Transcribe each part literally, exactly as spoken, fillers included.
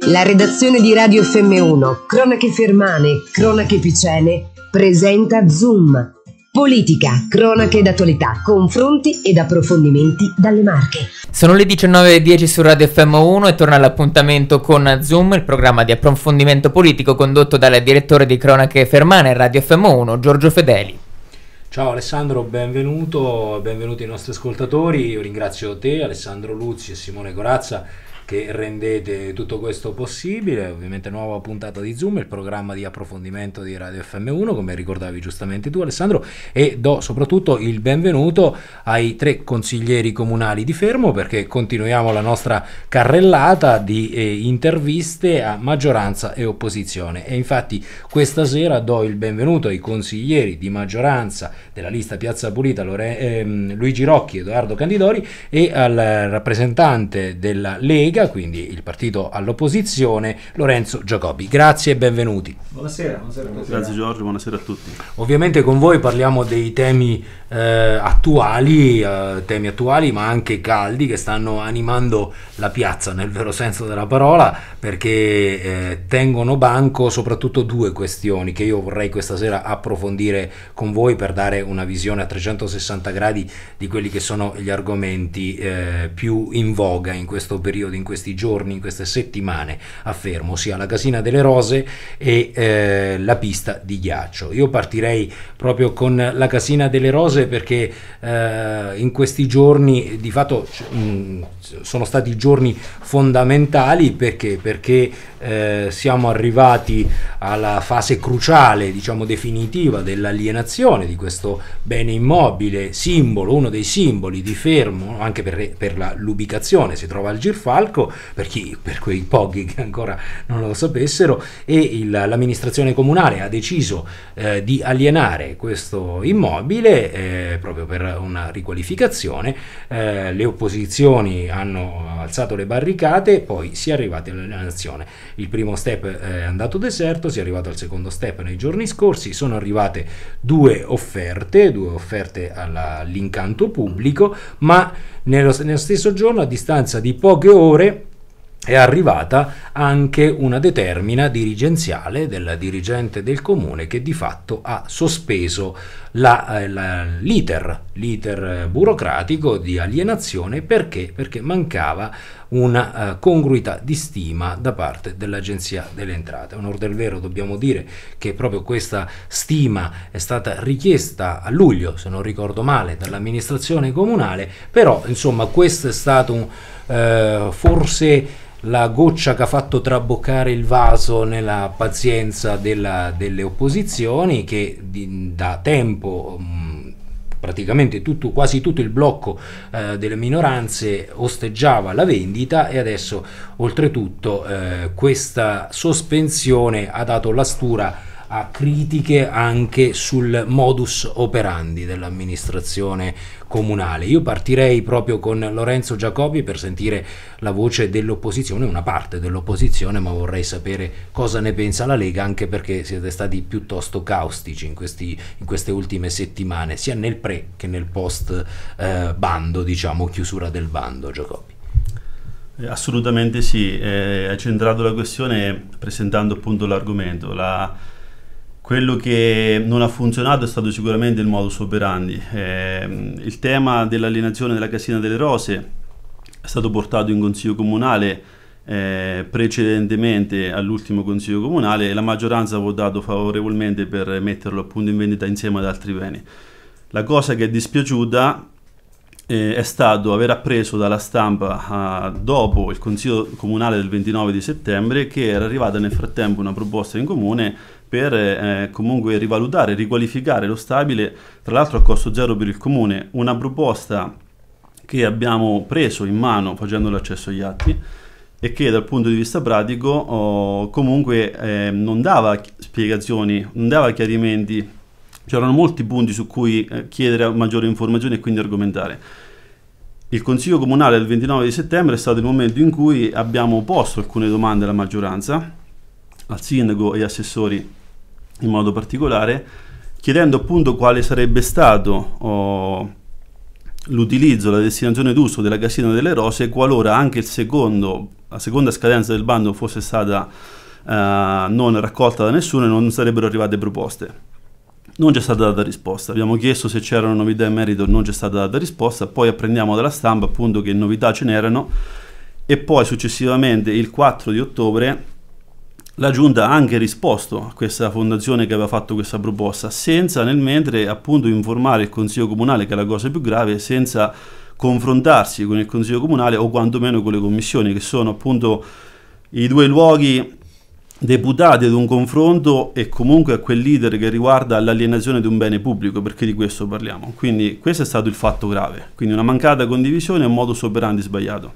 La redazione di Radio F M uno, Cronache Fermane, Cronache Picene, presenta Zoom. Politica, cronache d'attualità, confronti ed approfondimenti dalle Marche. Sono le diciannove e dieci su Radio F M uno e torna l'appuntamento con Zoom, il programma di approfondimento politico condotto dal direttore di Cronache Fermane Radio F M uno, Giorgio Fedeli. Ciao Alessandro, benvenuto, benvenuti ai nostri ascoltatori. Io ringrazio te, Alessandro Luzzi e Simone Corazza, che rendete tutto questo possibile. Ovviamente nuova puntata di Zoom, il programma di approfondimento di Radio F M uno, come ricordavi giustamente tu Alessandro, e do soprattutto il benvenuto ai tre consiglieri comunali di Fermo, perché continuiamo la nostra carrellata di eh, interviste a maggioranza e opposizione, e infatti questa sera do il benvenuto ai consiglieri di maggioranza della lista Piazza Pulita, Lore- ehm, Luigi Rocchi, Edoardo Candidori, e al rappresentante della Lega, quindi il partito all'opposizione, Lorenzo Giacobbi. Grazie e benvenuti. Buonasera, buonasera, buonasera. Grazie Giorgio, buonasera a tutti. Ovviamente con voi parliamo dei temi eh, attuali, eh, temi attuali ma anche caldi, che stanno animando la piazza nel vero senso della parola, perché eh, tengono banco soprattutto due questioni che io vorrei questa sera approfondire con voi per dare una visione a trecentosessanta gradi di quelli che sono gli argomenti eh, più in voga in questo periodo, in questi giorni, in queste settimane a Fermo, ossia la Casina delle Rose e eh, la pista di ghiaccio. Io partirei proprio con la Casina delle Rose perché eh, in questi giorni di fatto mh, sono stati giorni fondamentali, perché perché eh, siamo arrivati alla fase cruciale, diciamo definitiva, dell'alienazione di questo bene immobile, simbolo, uno dei simboli di Fermo, anche per, per la, l'ubicazione, si trova al Girfalco, per chi, per quei pochi che ancora non lo sapessero, e il, l'amministrazione comunale ha deciso eh, di alienare questo immobile eh, proprio per una riqualificazione. Eh, le opposizioni hanno alzato le barricate, poi si è arrivati all'alienazione. Il primo step è andato deserto, si è arrivato al secondo step nei giorni scorsi, sono arrivate due offerte, due offerte alla, all'incanto pubblico, ma nello, nello stesso giorno, a distanza di poche ore, è arrivata anche una determina dirigenziale del dirigente del comune, che di fatto ha sospeso la, la, l'iter, l'iter burocratico di alienazione. Perché? Perché mancava una uh, congruità di stima da parte dell'Agenzia delle Entrate. Onor del vero dobbiamo dire che proprio questa stima è stata richiesta a luglio, se non ricordo male, dall'amministrazione comunale, però insomma questo è stato un, uh, forse la goccia che ha fatto traboccare il vaso nella pazienza della, delle opposizioni, che di, da tempo mh, praticamente tutto, quasi tutto il blocco eh, delle minoranze osteggiava la vendita, e adesso oltretutto eh, questa sospensione ha dato la stura a critiche anche sul modus operandi dell'amministrazione comunale. Io partirei proprio con Lorenzo Giacobbi per sentire la voce dell'opposizione, una parte dell'opposizione, ma vorrei sapere cosa ne pensa la Lega, anche perché siete stati piuttosto caustici in, questi, in queste ultime settimane, sia nel pre che nel post eh, bando, diciamo chiusura del bando. Giacobbi. Assolutamente sì, eh, hai centrato la questione presentando appunto l'argomento. La Quello che non ha funzionato è stato sicuramente il modus operandi. Eh, il tema dell'alienazione della Casina delle Rose è stato portato in Consiglio Comunale eh, precedentemente all'ultimo Consiglio Comunale, e la maggioranza ha votato favorevolmente per metterlo appunto in vendita insieme ad altri beni. La cosa che è dispiaciuta eh, è stato aver appreso dalla stampa eh, dopo il Consiglio Comunale del ventinove di settembre che era arrivata nel frattempo una proposta in comune per eh, comunque rivalutare, riqualificare lo stabile, tra l'altro a costo zero per il comune, una proposta che abbiamo preso in mano facendo l'accesso agli atti, e che dal punto di vista pratico oh, comunque eh, non dava spiegazioni, non dava chiarimenti, c'erano molti punti su cui eh, chiedere maggiori informazioni e quindi argomentare. Il Consiglio Comunale del ventinove di settembre è stato il momento in cui abbiamo posto alcune domande alla maggioranza, al sindaco e assessori in modo particolare, chiedendo appunto quale sarebbe stato oh, l'utilizzo, la destinazione d'uso della Casina delle Rose qualora anche il secondo la seconda scadenza del bando fosse stata uh, non raccolta da nessuno e non sarebbero arrivate proposte. Non c'è stata data risposta, abbiamo chiesto se c'erano novità in merito, non c'è stata data risposta, poi apprendiamo dalla stampa appunto che novità ce n'erano e poi successivamente il quattro di ottobre la Giunta ha anche risposto a questa fondazione che aveva fatto questa proposta, senza nel mentre appunto informare il Consiglio Comunale, che è la cosa più grave, senza confrontarsi con il Consiglio Comunale o quantomeno con le commissioni, che sono appunto i due luoghi deputati ad un confronto e comunque a quel leader che riguarda l'alienazione di un bene pubblico, perché di questo parliamo. Quindi questo è stato il fatto grave, quindi una mancata condivisione e un modus operandi sbagliato.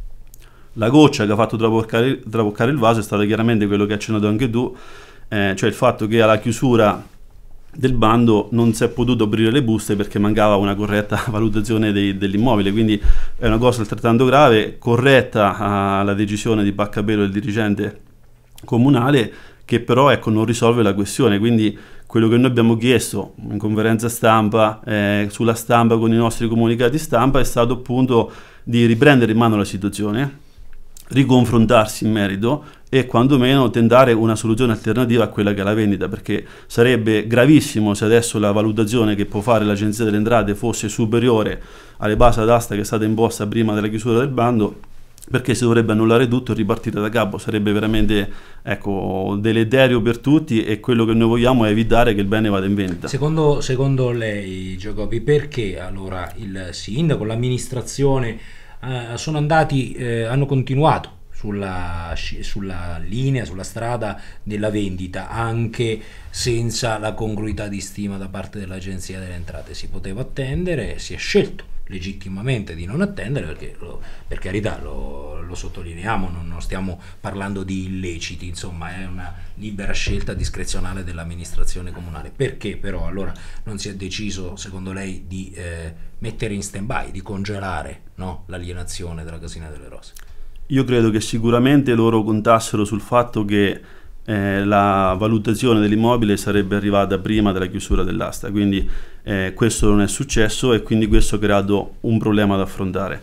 La goccia che ha fatto traboccare, traboccare il vaso è stata chiaramente quello che hai accennato anche tu, eh, cioè il fatto che alla chiusura del bando non si è potuto aprire le buste perché mancava una corretta valutazione dei, dell'immobile, quindi è una cosa altrettanto grave, corretta uh, la decisione di Baccapelo, il dirigente comunale, che però ecco non risolve la questione. Quindi quello che noi abbiamo chiesto in conferenza stampa, eh, sulla stampa, con i nostri comunicati stampa, è stato appunto di riprendere in mano la situazione, riconfrontarsi in merito e quantomeno tentare una soluzione alternativa a quella che è la vendita, perché sarebbe gravissimo se adesso la valutazione che può fare l'Agenzia delle Entrate fosse superiore alle base d'asta che è stata imposta prima della chiusura del bando, perché si dovrebbe annullare tutto e ripartire da capo. Sarebbe veramente ecco, deleterio per tutti e quello che noi vogliamo è evitare che il bene vada in vendita. Secondo, secondo lei, Giacobbi, perché allora il sindaco, l'amministrazione eh, sono andati, eh, hanno continuato sulla, sulla linea, sulla strada della vendita anche senza la congruità di stima da parte dell'Agenzia delle Entrate? Si poteva attendere, si è scelto legittimamente di non attendere, perché lo, per carità lo, lo sottolineiamo, non, non stiamo parlando di illeciti, insomma è una libera scelta discrezionale dell'amministrazione comunale. Perché però allora non si è deciso, secondo lei, di eh, mettere in stand by, di congelare, no, l'alienazione della Casina delle Rose? Io credo che sicuramente loro contassero sul fatto che eh, la valutazione dell'immobile sarebbe arrivata prima della chiusura dell'asta, quindi eh, questo non è successo e quindi questo ha creato un problema da affrontare.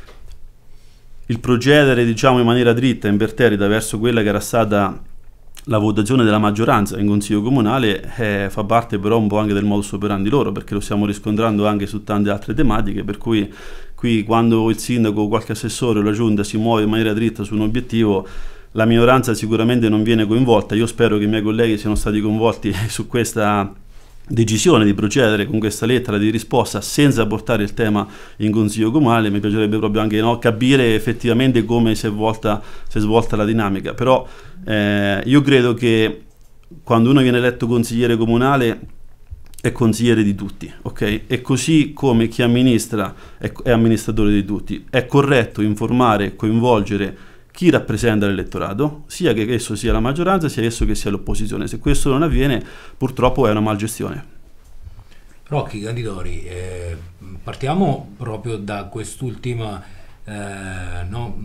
Il procedere, diciamo, in maniera dritta, imperterrita verso quella che era stata la votazione della maggioranza in Consiglio Comunale eh, fa parte però un po' anche del modus operandi loro, perché lo stiamo riscontrando anche su tante altre tematiche, per cui qui quando il sindaco o qualche assessore o la giunta si muove in maniera dritta su un obiettivo, la minoranza sicuramente non viene coinvolta. Io spero che i miei colleghi siano stati coinvolti su questa decisione di procedere con questa lettera di risposta senza portare il tema in Consiglio Comunale. Mi piacerebbe proprio anche no, capire effettivamente come si è, volta, si è svolta la dinamica, però eh, io credo che quando uno viene eletto consigliere comunale è consigliere di tutti, ok? E così come chi amministra è, è amministratore di tutti. È corretto informare, coinvolgere chi rappresenta l'elettorato, sia che esso sia la maggioranza, sia esso che sia l'opposizione. Se questo non avviene, purtroppo è una malgestione. Rocchi Candidori, eh, partiamo proprio da quest'ultima eh, no,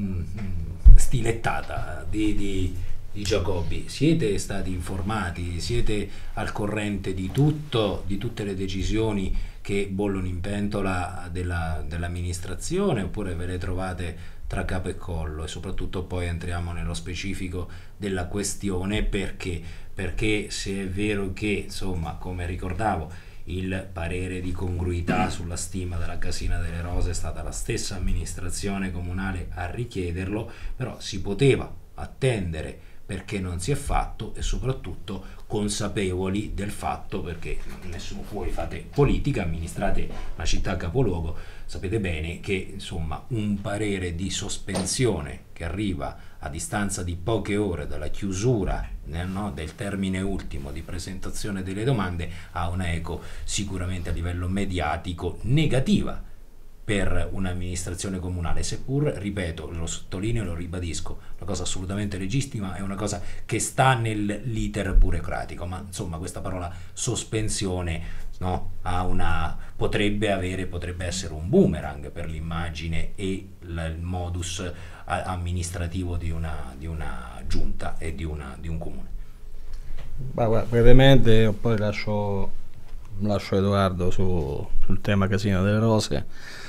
stilettata di, di, di Giacobbi. Siete stati informati, siete al corrente di tutto, di tutte le decisioni che bollono in pentola della, dell'amministrazione, oppure ve le trovate tra capo e collo? E soprattutto poi entriamo nello specifico della questione, perché perché se è vero che, insomma, come ricordavo, il parere di congruità sulla stima della Casina delle Rose è stata la stessa amministrazione comunale a richiederlo, però si poteva attendere perché non si è fatto, e soprattutto consapevoli del fatto, perché nessuno fuori fate politica, amministrate una città capoluogo, sapete bene che insomma un parere di sospensione che arriva a distanza di poche ore dalla chiusura no, del termine ultimo di presentazione delle domande ha una eco sicuramente a livello mediatico negativa per un'amministrazione comunale, seppur, ripeto, lo sottolineo e lo ribadisco, una cosa assolutamente legittima, è una cosa che sta nell'iter burocratico, ma insomma questa parola sospensione no, ha una, potrebbe avere, potrebbe essere un boomerang per l'immagine e la, il modus amministrativo di una, di una giunta e di, una, di un comune. Bah, guarda, brevemente, poi lascio, lascio Edoardo su, sul tema Casina delle Rose.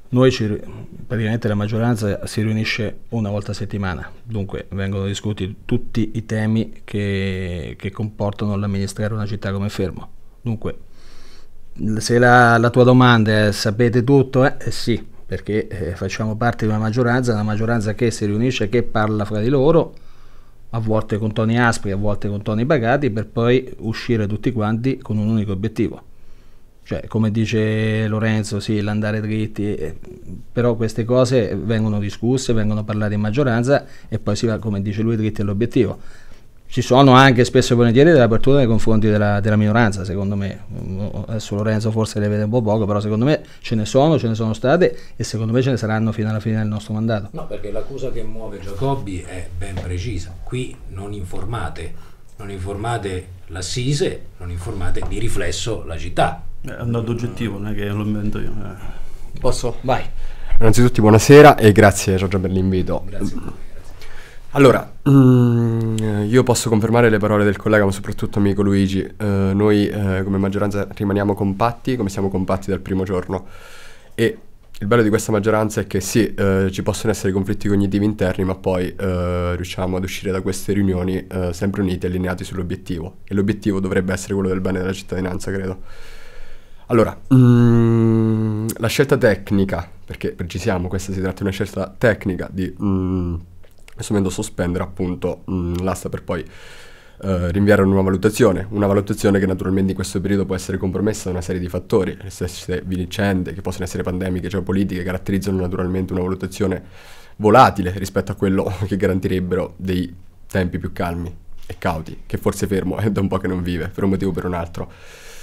noi ci, praticamente la maggioranza si riunisce una volta a settimana, dunque vengono discussi tutti i temi che, che comportano l'amministrare una città come Fermo. Dunque, se la, la tua domanda è sapete tutto, eh, eh sì, perché eh, facciamo parte di una maggioranza, una maggioranza che si riunisce, che parla fra di loro, a volte con toni aspri, a volte con toni pacati, per poi uscire tutti quanti con un unico obiettivo. Cioè, come dice Lorenzo, sì, l'andare dritti, eh, però queste cose vengono discusse, vengono parlate in maggioranza e poi si va, come dice lui, dritti all'obiettivo. Ci sono anche spesso e volentieri delle aperture nei confronti della, della minoranza, secondo me. Adesso Lorenzo forse le vede un po' poco, però secondo me ce ne sono, ce ne sono state e secondo me ce ne saranno fino alla fine del nostro mandato. No, perché l'accusa che muove Giacobbi è ben precisa. Qui non informate, non informate l'Assise, non informate di riflesso la città. È un dato oggettivo, non è che lo invento io. Eh. Posso? Vai. Innanzitutto buonasera e grazie Giorgia per l'invito. Grazie. Allora, mm, io posso confermare le parole del collega, ma soprattutto amico Luigi. Uh, noi uh, come maggioranza rimaniamo compatti, come siamo compatti dal primo giorno. E il bello di questa maggioranza è che sì, uh, ci possono essere conflitti cognitivi interni, ma poi uh, riusciamo ad uscire da queste riunioni uh, sempre uniti e allineati sull'obiettivo. E l'obiettivo dovrebbe essere quello del bene della cittadinanza, credo. Allora, mm, la scelta tecnica, perché precisiamo, questa si tratta di una scelta tecnica di mm, in questo momento sospendere appunto mm, l'asta per poi eh, rinviare una valutazione, una valutazione che naturalmente in questo periodo può essere compromessa da una serie di fattori, le stesse vicende che possono essere pandemiche, geopolitiche, caratterizzano naturalmente una valutazione volatile rispetto a quello che garantirebbero dei tempi più calmi e cauti, che forse Fermo è da un po' che non vive, per un motivo o per un altro.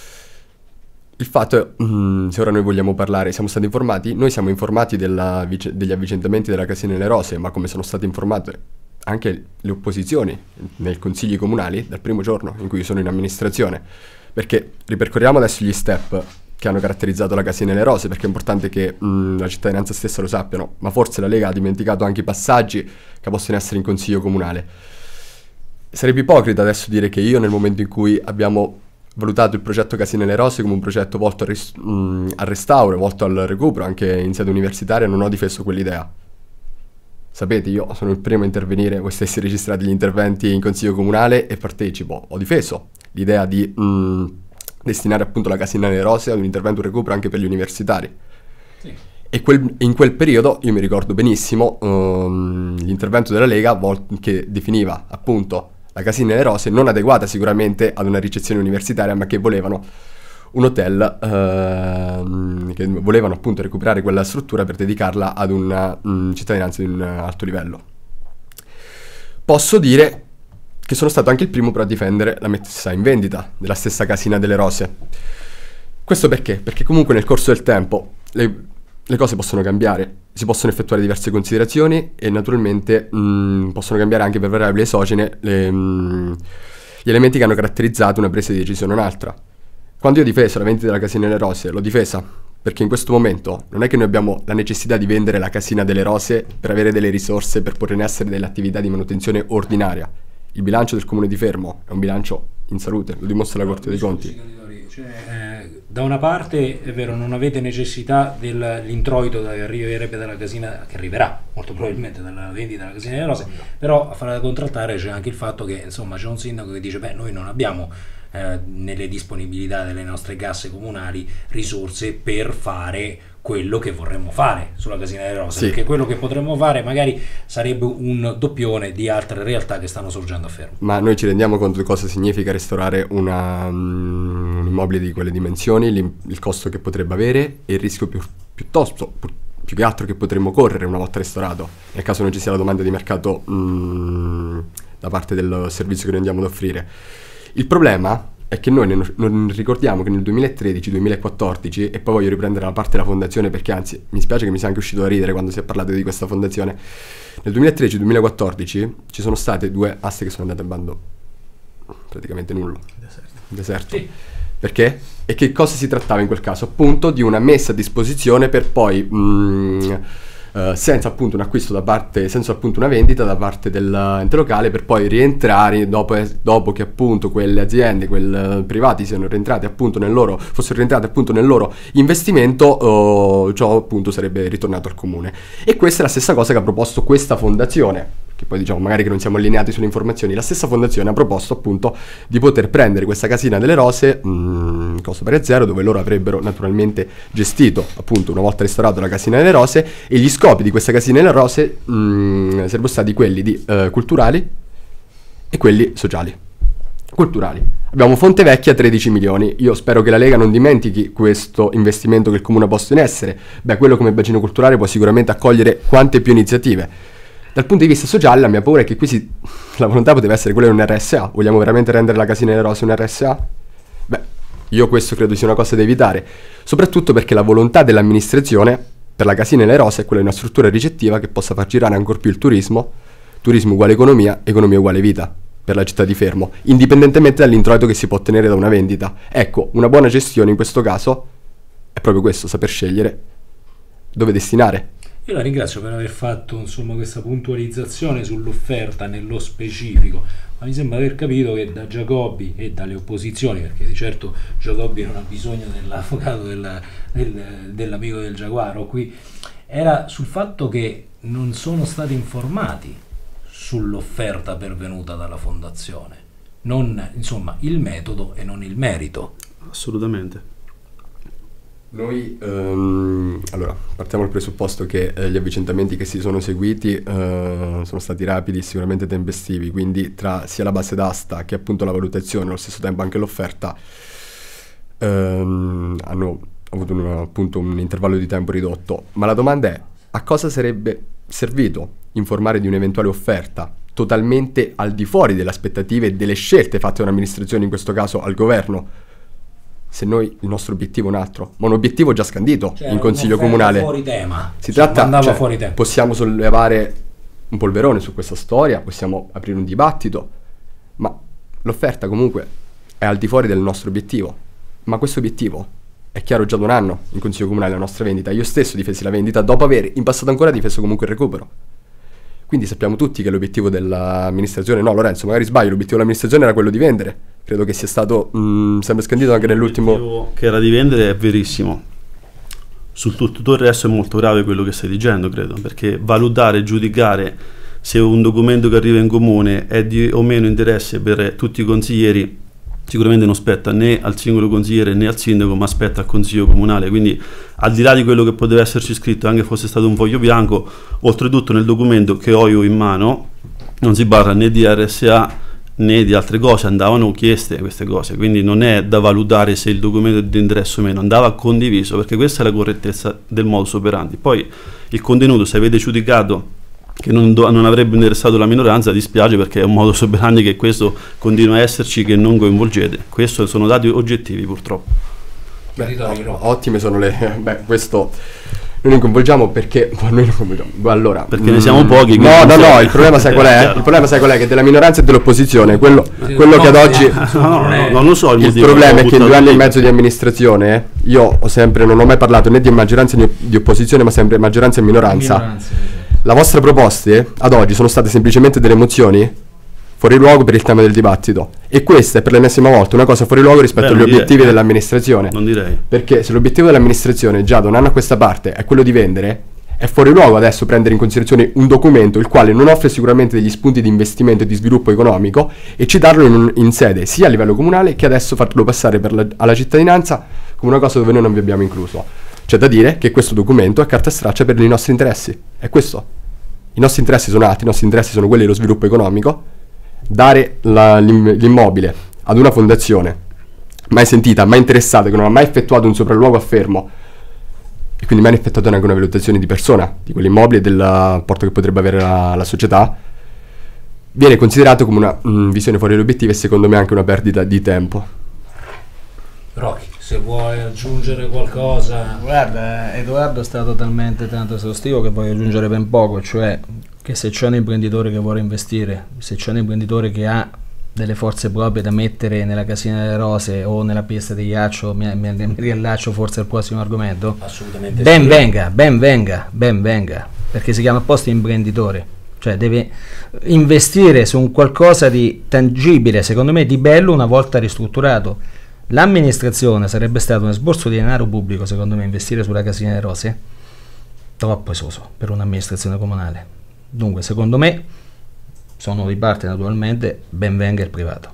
Il fatto è, mm, se ora noi vogliamo parlare, siamo stati informati, noi siamo informati della, degli avvicendamenti della Casina delle Rose, ma come sono state informate anche le opposizioni nei consigli comunali dal primo giorno in cui sono in amministrazione, perché ripercorriamo adesso gli step che hanno caratterizzato la Casina delle Rose, perché è importante che mm, la cittadinanza stessa lo sappiano, ma forse la Lega ha dimenticato anche i passaggi che possono essere in consiglio comunale. Sarebbe ipocrita adesso dire che io nel momento in cui abbiamo valutato il progetto Casina delle Rose come un progetto volto al, ris- mh, al restauro, volto al recupero, anche in sede universitaria, non ho difeso quell'idea. Sapete, io sono il primo a intervenire, voi stessi registrate gli interventi in consiglio comunale e partecipo. Ho difeso l'idea di mh, destinare appunto la Casina delle Rose ad un intervento di recupero anche per gli universitari. Sì. E quel, in quel periodo, io mi ricordo benissimo, um, l'intervento della Lega vol- che definiva appunto la Casina delle Rose non adeguata sicuramente ad una ricezione universitaria, ma che volevano un hotel, uh, che volevano appunto recuperare quella struttura per dedicarla ad una um, cittadinanza di un alto livello. Posso dire che sono stato anche il primo però a difendere la messa in vendita della stessa Casina delle Rose. Questo perché? Perché comunque nel corso del tempo le, le cose possono cambiare, si possono effettuare diverse considerazioni e naturalmente mh, possono cambiare anche per variabili esogene le, mh, gli elementi che hanno caratterizzato una presa di decisione o un'altra. Quando io ho difeso la vendita della Casina delle Rose, l'ho difesa perché in questo momento non è che noi abbiamo la necessità di vendere la Casina delle Rose per avere delle risorse per porre in essere delle attività di manutenzione ordinaria. Il bilancio del Comune di Fermo è un bilancio in salute, lo dimostra la Corte dei Conti. Cioè, eh, da una parte è vero, non avete necessità dell'introito che arriverebbe dalla casina, che arriverà molto probabilmente dalla vendita della Casina delle Rose, però a fare da contraltare c'è anche il fatto che insomma c'è un sindaco che dice beh, noi non abbiamo eh, nelle disponibilità delle nostre casse comunali risorse per fare quello che vorremmo fare sulla Casina delle Rose, sì. Perché quello che potremmo fare magari sarebbe un doppione di altre realtà che stanno sorgendo a Fermo. Ma noi ci rendiamo conto di cosa significa restaurare una, um, un immobile di quelle dimensioni, il costo che potrebbe avere e il rischio più, piuttosto più, più che altro che potremmo correre una volta restaurato, nel caso non ci sia la domanda di mercato um, da parte del servizio che noi andiamo ad offrire. Il problema è che noi non ricordiamo che nel duemilatredici duemilaquattordici, e poi voglio riprendere la parte della fondazione perché anzi mi spiace che mi sia anche uscito da ridere quando si è parlato di questa fondazione, nel duemilatredici duemilaquattordici ci sono state due aste che sono andate in bando praticamente nullo, deserto, deserto. Sì. Perché? E che cosa si trattava in quel caso? Appunto di una messa a disposizione per poi mh, Uh, senza appunto un acquisto da parte, senza appunto una vendita da parte dell'ente locale, per poi rientrare dopo, dopo che appunto quelle aziende, quei privati siano rientrati appunto nel loro, fossero rientrati appunto nel loro investimento, uh, ciò appunto sarebbe ritornato al comune. E questa è la stessa cosa che ha proposto questa fondazione, che poi diciamo magari che non siamo allineati sulle informazioni. La stessa fondazione ha proposto appunto di poter prendere questa casina delle rose, mh, costo pari a zero, dove loro avrebbero naturalmente gestito appunto, una volta restaurato la casina delle rose, e gli scopi di questa casina delle rose mh, sarebbero stati quelli di eh, culturali e quelli sociali. Culturali: abbiamo Fonte Vecchia, tredici milioni. Io spero che la Lega non dimentichi questo investimento che il comune ha posto in essere. Beh, quello come bacino culturale può sicuramente accogliere quante più iniziative. Dal punto di vista sociale, la mia paura è che qui si, la volontà poteva essere quella di un R S A. Vogliamo veramente rendere la casina delle rose un R S A? Beh, io questo credo sia una cosa da evitare, soprattutto perché la volontà dell'amministrazione per la casina delle rose è quella di una struttura ricettiva che possa far girare ancor più il turismo, turismo uguale economia, economia uguale vita per la città di Fermo, indipendentemente dall'introito che si può ottenere da una vendita. Ecco, una buona gestione in questo caso è proprio questo, saper scegliere dove destinare. Io la ringrazio per aver fatto insomma questa puntualizzazione sull'offerta nello specifico, ma mi sembra aver capito che da Giacobbi e dalle opposizioni, perché di certo Giacobbi non ha bisogno dell'avvocato del, del, dell'amico del Giaguaro qui, era sul fatto che non sono stati informati sull'offerta pervenuta dalla fondazione, non insomma il metodo e non il merito. Assolutamente. Noi, ehm, allora, partiamo dal presupposto che eh, gli avvicendamenti che si sono seguiti eh, sono stati rapidi e sicuramente tempestivi, quindi tra sia la base d'asta che appunto la valutazione, allo stesso tempo anche l'offerta, ehm, hanno avuto un, appunto un intervallo di tempo ridotto. Ma la domanda è: a cosa sarebbe servito informare di un'eventuale offerta totalmente al di fuori delle aspettative e delle scelte fatte da un'amministrazione, in questo caso al governo, se noi il nostro obiettivo è un altro, ma un obiettivo già scandito cioè, in consiglio comunale? Fuori tema. Si tratta, andava cioè, fuori tema. Possiamo sollevare un polverone su questa storia, possiamo aprire un dibattito, ma l'offerta comunque è al di fuori del nostro obiettivo. Ma questo obiettivo è chiaro già da un anno in consiglio comunale, la nostra vendita. Io stesso difesi la vendita dopo aver in passato ancora difeso comunque il recupero. Quindi sappiamo tutti che l'obiettivo dell'amministrazione, no Lorenzo, magari sbaglio, l'obiettivo dell'amministrazione era quello di vendere. Credo che sia stato mh, sempre scandito anche nell'ultimo... L'obiettivo che era di vendere è verissimo. Sul tutto il resto è molto grave quello che stai dicendo, credo, perché valutare e giudicare se un documento che arriva in comune è di o meno interesse per tutti i consiglieri sicuramente non spetta né al singolo consigliere né al sindaco, ma spetta al consiglio comunale. Quindi al di là di quello che poteva esserci scritto, anche fosse stato un foglio bianco, oltretutto nel documento che ho io in mano non si parla né di R S A né di altre cose, andavano chieste queste cose, quindi non è da valutare se il documento è di interesse o meno, andava condiviso, perché questa è la correttezza del modus operandi. Poi il contenuto, se avete giudicato che non, do, non avrebbe interessato la minoranza, dispiace, perché è un modus operandi che questo continua a esserci, che non coinvolgete. Questi sono dati oggettivi, purtroppo. Beh, ottime sono le... Beh, questo... Noi non coinvolgiamo perché noi non coinvolgiamo. Allora, perché ne siamo pochi. No, no, no, il problema sai qual è? Il problema sai qual è? Che della minoranza e dell'opposizione, quello, quello no, che ad oggi no, no, no, non lo so il, il problema è che in due anni e mezzo di amministrazione io ho sempre, non ho mai parlato né di maggioranza né di opposizione, ma sempre maggioranza e minoranza. minoranza La vostre proposte ad oggi sono state semplicemente delle mozioni fuori luogo per il tema del dibattito, e questa è per l'ennesima volta una cosa fuori luogo rispetto Beh, agli obiettivi direi. dell'amministrazione. Non direi. Perché se l'obiettivo dell'amministrazione già da un anno a questa parte è quello di vendere, è fuori luogo adesso prendere in considerazione un documento il quale non offre sicuramente degli spunti di investimento e di sviluppo economico e citarlo in, in sede sia a livello comunale che adesso farlo passare per la, alla cittadinanza come una cosa dove noi non vi abbiamo incluso. C'è da dire che questo documento è carta straccia per i nostri interessi. È questo. I nostri interessi sono altri, i nostri interessi sono quelli dello sviluppo economico. Dare la, l'immobile ad una fondazione mai sentita, mai interessata, che non ha mai effettuato un sopralluogo a Fermo e quindi mai effettuato neanche una valutazione di persona di quell'immobile e dell'apporto che potrebbe avere la, la società, viene considerato come una mh, visione fuori dall'obiettivo e secondo me anche una perdita di tempo. Rocky, se vuoi aggiungere qualcosa. Guarda, Edoardo è stato talmente tanto esaustivo che voglio aggiungere ben poco, cioè che se c'è un imprenditore che vuole investire, se c'è un imprenditore che ha delle forze proprie da mettere nella Casina delle Rose o nella pista di ghiaccio, mi, mi, mi riallaccio forse al prossimo argomento, Assolutamente ben sì. venga, ben venga, ben venga, perché si chiama apposta imprenditore, cioè deve investire su un qualcosa di tangibile, secondo me di bello, una volta ristrutturato. L'amministrazione sarebbe stato un esborso di denaro pubblico, secondo me, investire sulla Casina delle Rose, troppo esoso per un'amministrazione comunale. Dunque, secondo me, sono di parte naturalmente, ben venga il privato.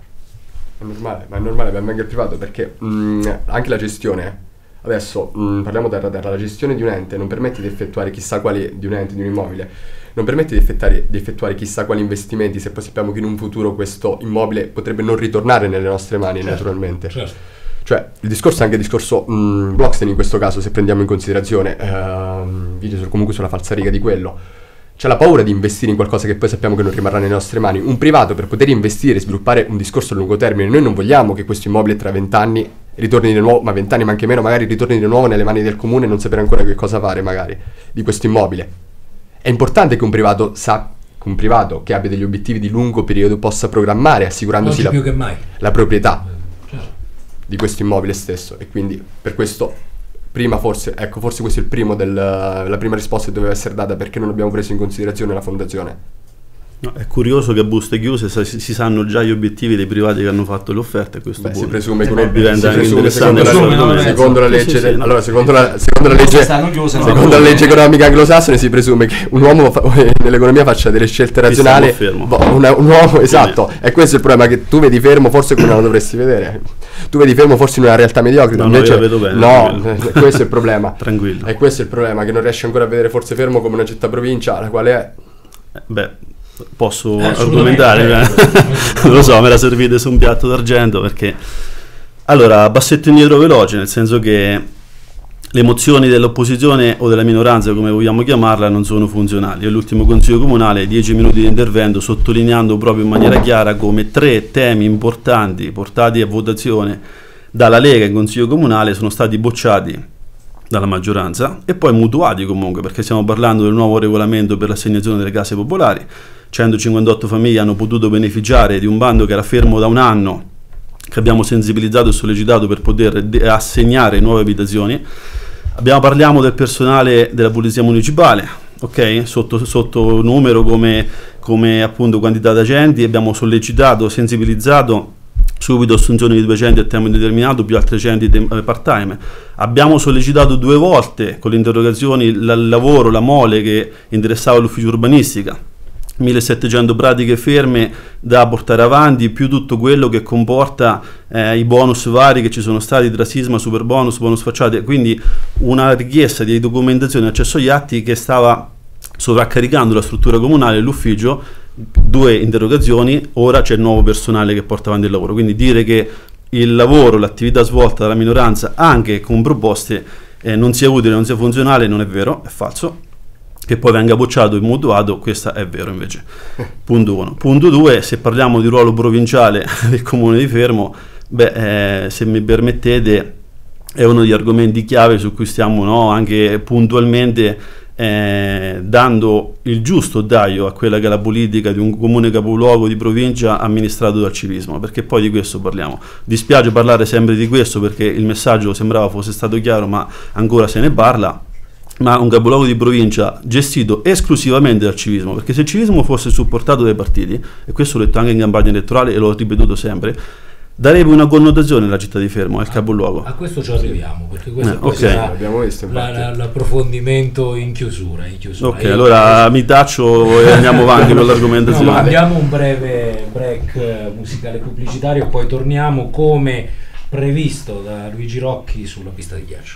È normale, ma è normale ben venga il privato, perché mh, anche la gestione, adesso mh, parliamo terra terra, la gestione di un ente non permette di effettuare chissà quali, di un ente, di un immobile, non permette di effettuare, di effettuare chissà quali investimenti, se poi sappiamo che in un futuro questo immobile potrebbe non ritornare nelle nostre mani, certo, naturalmente. Certo. Cioè, il discorso è anche il discorso mh, Blockstein in questo caso, se prendiamo in considerazione, ehm, video comunque sulla falsariga di quello. C'è la paura di investire in qualcosa che poi sappiamo che non rimarrà nelle nostre mani. Un privato, per poter investire e sviluppare un discorso a lungo termine, noi non vogliamo che questo immobile tra vent'anni ritorni di nuovo, ma vent'anni ma anche meno, magari ritorni di nuovo nelle mani del comune e non sapere ancora che cosa fare magari di questo immobile. È importante che un privato sa, un privato che abbia degli obiettivi di lungo periodo possa programmare, assicurandosi la, più che mai. la proprietà Certo. di questo immobile stesso. E quindi per questo prima forse, ecco, forse questo è il primo del, la prima risposta che doveva essere data, perché non abbiamo preso in considerazione la fondazione. No, è curioso che a buste chiuse si, si sanno già gli obiettivi dei privati che hanno fatto le offerte a questo Beh, punto. si presume che diventa si presume, interessante secondo, la, secondo la legge, sì, sì, de, sì, allora secondo la, secondo la legge, secondo la legge economica anglosassone si presume che un uomo fa, nell'economia faccia delle scelte razionali. Un, un uomo, esatto, e questo è il problema, che tu vedi fermo forse come non lo dovresti vedere. Tu vedi fermo forse in una realtà mediocre. No, invece, no, io la vedo bene. No, questo è il problema. Tranquillo. E questo è il problema, che non riesci ancora a vedere forse fermo come una città provincia, la quale è. Eh, beh. Posso eh, argomentare, non lo so, me la servite su un piatto d'argento, perché allora bassetto indietro veloce, nel senso che le mozioni dell'opposizione o della minoranza, come vogliamo chiamarla, non sono funzionali. All'ultimo consiglio comunale, dieci minuti di intervento sottolineando proprio in maniera chiara come tre temi importanti portati a votazione dalla Lega in consiglio comunale sono stati bocciati dalla maggioranza e poi mutuati comunque, perché stiamo parlando del nuovo regolamento per l'assegnazione delle case popolari. centocinquantotto famiglie hanno potuto beneficiare di un bando che era fermo da un anno, che abbiamo sensibilizzato e sollecitato per poter de- assegnare nuove abitazioni. Abbiamo, parliamo del personale della polizia municipale, ok? Sotto, sotto numero come, come appunto quantità di agenti, abbiamo sollecitato, sensibilizzato subito assunzioni di duecento a tempo indeterminato più altri cento part time. Abbiamo sollecitato due volte con le interrogazioni il lavoro, la mole che interessava l'ufficio urbanistica, millesettecento pratiche ferme da portare avanti, più tutto quello che comporta eh, i bonus vari che ci sono stati tra sisma, super bonus, bonus facciate, quindi una richiesta di documentazione e accesso agli atti che stava sovraccaricando la struttura comunale e l'ufficio. Due interrogazioni, ora c'è il nuovo personale che porta avanti il lavoro, quindi dire che il lavoro, l'attività svolta dalla minoranza anche con proposte eh, non sia utile, non sia funzionale, non è vero, è falso. Che poi venga bocciato e mutuato, questo è vero invece. Punto uno. Punto due, se parliamo di ruolo provinciale del comune di Fermo, beh, eh, se mi permettete, è uno degli argomenti chiave su cui stiamo, no, anche puntualmente eh, dando il giusto taglio a quella che è la politica di un comune capoluogo di provincia amministrato dal civismo, perché poi di questo parliamo. Dispiace parlare sempre di questo perché il messaggio sembrava fosse stato chiaro, ma ancora se ne parla. Ma un capoluogo di provincia gestito esclusivamente dal civismo, perché se il civismo fosse supportato dai partiti, e questo l'ho detto anche in campagna elettorale e l'ho ripetuto sempre, darebbe una connotazione alla città di Fermo, al capoluogo. A questo ci arriviamo, perché questo eh, è okay. sarà visto, la, la, l'approfondimento in chiusura. In chiusura. Ok, Io allora mi taccio e andiamo avanti con l'argomentazione. No, abbiamo un breve break musicale pubblicitario e poi torniamo come previsto da Luigi Rocchi sulla pista di ghiaccio.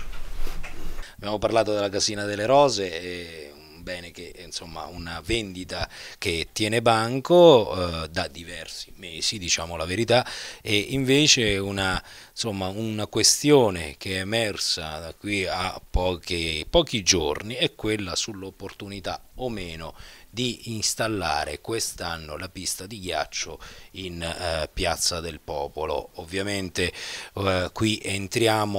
Abbiamo parlato della Casina delle Rose, e un bene che, insomma, una vendita che tiene banco eh, da diversi mesi, diciamo la verità, e invece una, insomma, una questione che è emersa da qui a pochi, pochi giorni è quella sull'opportunità o meno di installare quest'anno la pista di ghiaccio in eh, Piazza del Popolo. Ovviamente eh, qui entriamo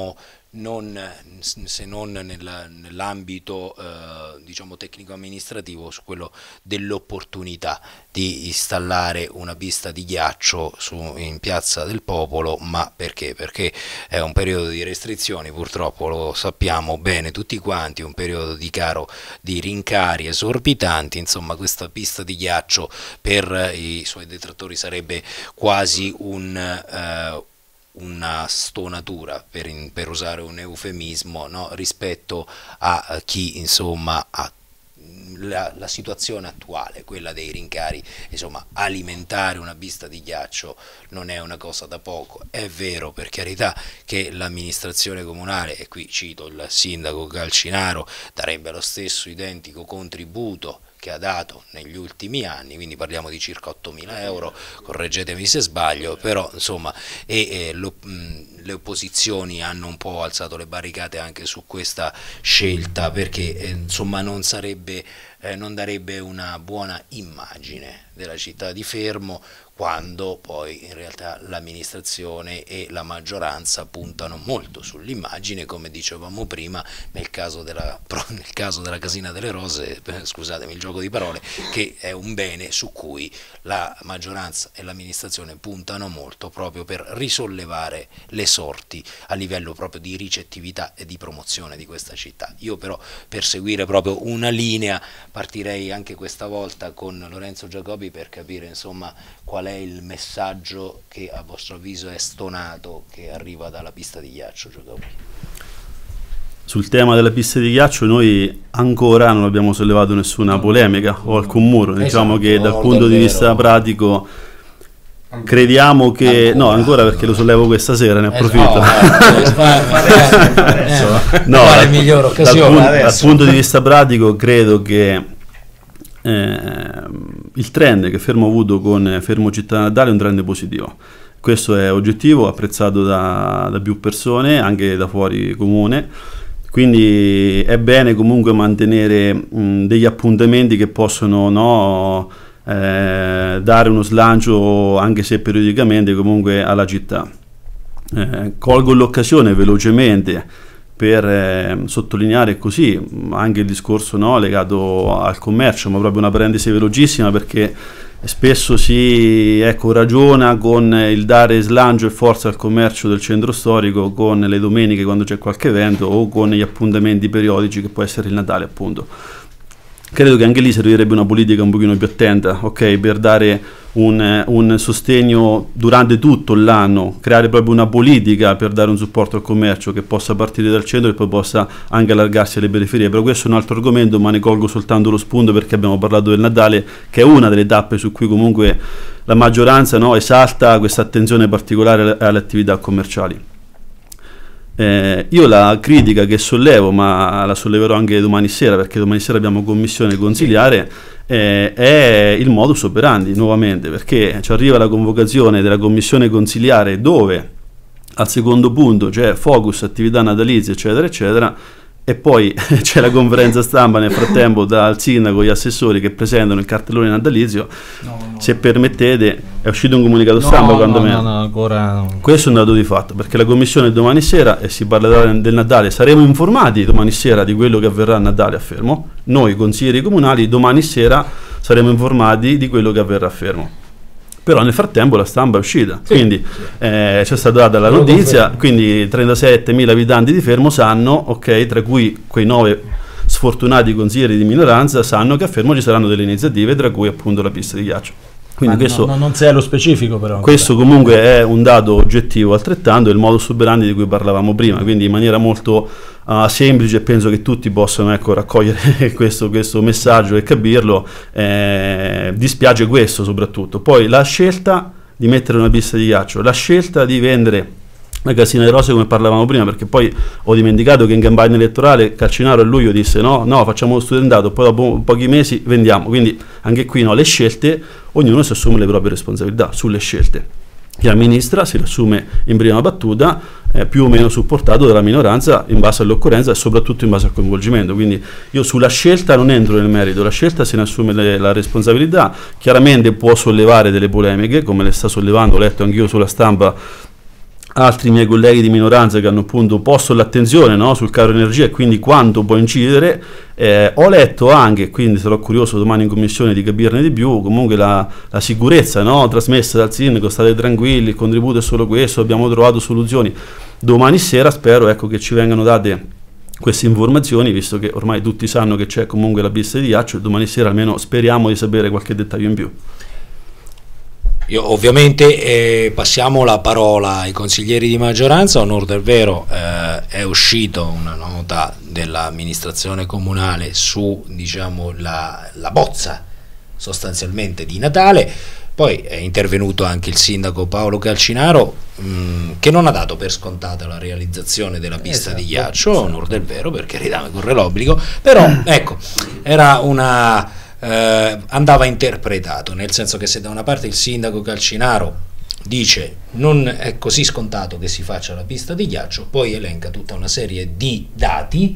non, se non nel, nell'ambito eh, diciamo tecnico-amministrativo, su quello dell'opportunità di installare una pista di ghiaccio su, in Piazza del Popolo. Ma perché? Perché è un periodo di restrizioni, purtroppo lo sappiamo bene tutti quanti, un periodo di caro di rincari esorbitanti. Insomma, questa pista di ghiaccio per i suoi detrattori sarebbe quasi un eh, una stonatura, per, in, per usare un eufemismo, no? Rispetto a chi insomma ha la, la situazione attuale, quella dei rincari. Insomma, alimentare una pista di ghiaccio non è una cosa da poco. È vero, per carità, che l'amministrazione comunale, e qui cito il sindaco Calcinaro, darebbe lo stesso identico contributo che ha dato negli ultimi anni, quindi parliamo di circa ottomila euro, correggetemi se sbaglio, però insomma e, e lo, mh, le opposizioni hanno un po' alzato le barricate anche su questa scelta, perché eh, insomma non sarebbe, eh, non darebbe una buona immagine della città di Fermo, quando poi in realtà l'amministrazione e la maggioranza puntano molto sull'immagine, come dicevamo prima nel caso della, nel caso della Casina delle Rose, scusatemi il gioco di parole, che è un bene su cui la maggioranza e l'amministrazione puntano molto, proprio per risollevare le sorti a livello proprio di ricettività e di promozione di questa città. Io però, per seguire proprio una linea, partirei anche questa volta con Lorenzo Giacobbi per capire insomma qual è il messaggio che a vostro avviso è stonato, che arriva dalla pista di ghiaccio. Giacobbi. Sul tema della pista di ghiaccio noi ancora non abbiamo sollevato nessuna polemica o alcun muro, diciamo esatto, che dal punto di vista pratico crediamo che ancora, no ancora perché lo sollevo questa sera, ne approfitto. No, quale migliore occasione dal, dal punto di vista pratico credo che eh, il trend che Fermo ha avuto con Fermo Città Natale è un trend positivo. Questo è oggettivo, apprezzato da, da più persone, anche da fuori comune, quindi è bene comunque mantenere mh, degli appuntamenti che possono, no, eh, dare uno slancio, anche se periodicamente, comunque alla città. Eh, colgo l'occasione velocemente per eh, sottolineare così anche il discorso, no, legato al commercio, ma proprio una parentesi velocissima, perché spesso si ecco, ragiona con il dare slancio e forza al commercio del centro storico con le domeniche quando c'è qualche evento o con gli appuntamenti periodici che può essere il Natale appunto. Credo che anche lì servirebbe una politica un pochino più attenta, ok, per dare un, un sostegno durante tutto l'anno, creare proprio una politica per dare un supporto al commercio che possa partire dal centro e poi possa anche allargarsi alle periferie. Però questo è un altro argomento, ma ne colgo soltanto lo spunto perché abbiamo parlato del Natale, che è una delle tappe su cui comunque la maggioranza, no, esalta questa attenzione particolare alle attività commerciali. Eh, io la critica che sollevo, ma la solleverò anche domani sera, perché domani sera abbiamo commissione consiliare, eh, è il modus operandi nuovamente, perché ci arriva la convocazione della commissione consiliare dove al secondo punto c'è focus, attività natalizie eccetera eccetera, e poi c'è la conferenza stampa nel frattempo dal sindaco e gli assessori che presentano il cartellone natalizio. No, no, se permettete, è uscito un comunicato stampa, no, quando no, me... no, no, ancora no. Questo è un dato di fatto, perché la commissione è domani sera e si parlerà del Natale. Saremo informati domani sera di quello che avverrà a Natale a Fermo. Noi consiglieri comunali domani sera saremo informati di quello che avverrà a Fermo. Però nel frattempo la stampa è uscita, sì, quindi sì. eh, c'è stata data la notizia, quindi trentasettemila abitanti di Fermo sanno, ok, tra cui quei nove sfortunati consiglieri di minoranza sanno che a Fermo ci saranno delle iniziative, tra cui appunto la pista di ghiaccio. Quindi Ma questo, no, no, non sei allo specifico però. Questo comunque è un dato oggettivo altrettanto, è il modus operandi di cui parlavamo prima, quindi in maniera molto uh, semplice, penso che tutti possano ecco, raccogliere questo, questo messaggio e capirlo. Eh, dispiace questo soprattutto. Poi la scelta di mettere una pista di ghiaccio, la scelta di vendere la Casina delle Rose come parlavamo prima, perché poi ho dimenticato che in campagna elettorale Calcinaro a luglio disse no, no, facciamo lo studentato, poi dopo pochi mesi vendiamo, quindi anche qui no, le scelte, ognuno si assume le proprie responsabilità sulle scelte. Chi amministra si assume in prima battuta, eh, più o meno supportato dalla minoranza in base all'occorrenza e soprattutto in base al coinvolgimento. Quindi io sulla scelta non entro nel merito, la scelta se ne assume le, la responsabilità, chiaramente può sollevare delle polemiche come le sta sollevando, ho letto anch'io sulla stampa altri miei colleghi di minoranza che hanno appunto posto l'attenzione, no, sul caro energia e quindi quanto può incidere. Eh, ho letto anche, quindi sarò curioso domani in commissione di capirne di più, comunque la, la sicurezza, no, trasmessa dal sindaco, state tranquilli, il contributo è solo questo, abbiamo trovato soluzioni. Domani sera spero, ecco, che ci vengano date queste informazioni, visto che ormai tutti sanno che c'è comunque la pista di ghiaccio, e domani sera almeno speriamo di sapere qualche dettaglio in più. Io, ovviamente eh, passiamo la parola ai consiglieri di maggioranza. Onor del vero, eh, è uscita una nota dell'amministrazione comunale su, diciamo, la, la bozza sostanzialmente di Natale. Poi è intervenuto anche il sindaco Paolo Calcinaro, mh, che non ha dato per scontata la realizzazione della pista esatto, di ghiaccio, esatto. Onor del vero, perché ridame corre l'obbligo, però ecco, era una... Eh, andava interpretato, nel senso che se da una parte il sindaco Calcinaro dice non è così scontato che si faccia la pista di ghiaccio, poi elenca tutta una serie di dati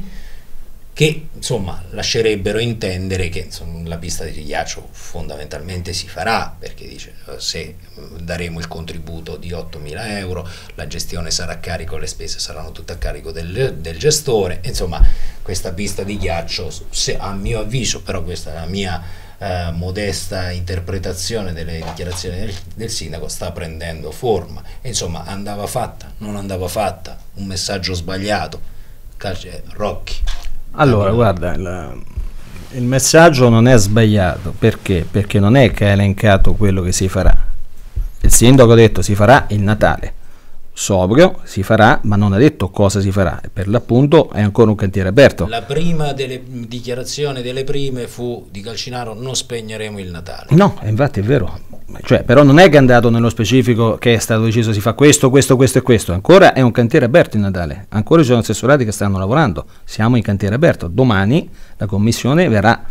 che insomma lascerebbero intendere che insomma, la pista di ghiaccio fondamentalmente si farà, perché dice se daremo il contributo di ottomila euro, la gestione sarà a carico, le spese saranno tutte a carico del, del gestore, insomma questa pista di ghiaccio, se, a mio avviso, però questa è la mia eh, modesta interpretazione delle dichiarazioni del, del sindaco, sta prendendo forma, e, insomma andava fatta, non andava fatta, un messaggio sbagliato. Calce, Rocchi. Allora, guarda, il, il messaggio non è sbagliato, perché? Perché non è che ha elencato quello che si farà. Il sindaco ha detto si farà il Natale, sobrio, si farà, ma non ha detto cosa si farà, e per l'appunto è ancora un cantiere aperto. La prima delle dichiarazioni delle prime fu di Calcinaro: non spegneremo il Natale. No, infatti è vero, cioè, però non è che è andato nello specifico che è stato deciso si fa questo, questo, questo e questo, ancora è un cantiere aperto il Natale, ancora ci sono assessorati che stanno lavorando, siamo in cantiere aperto, domani la commissione verrà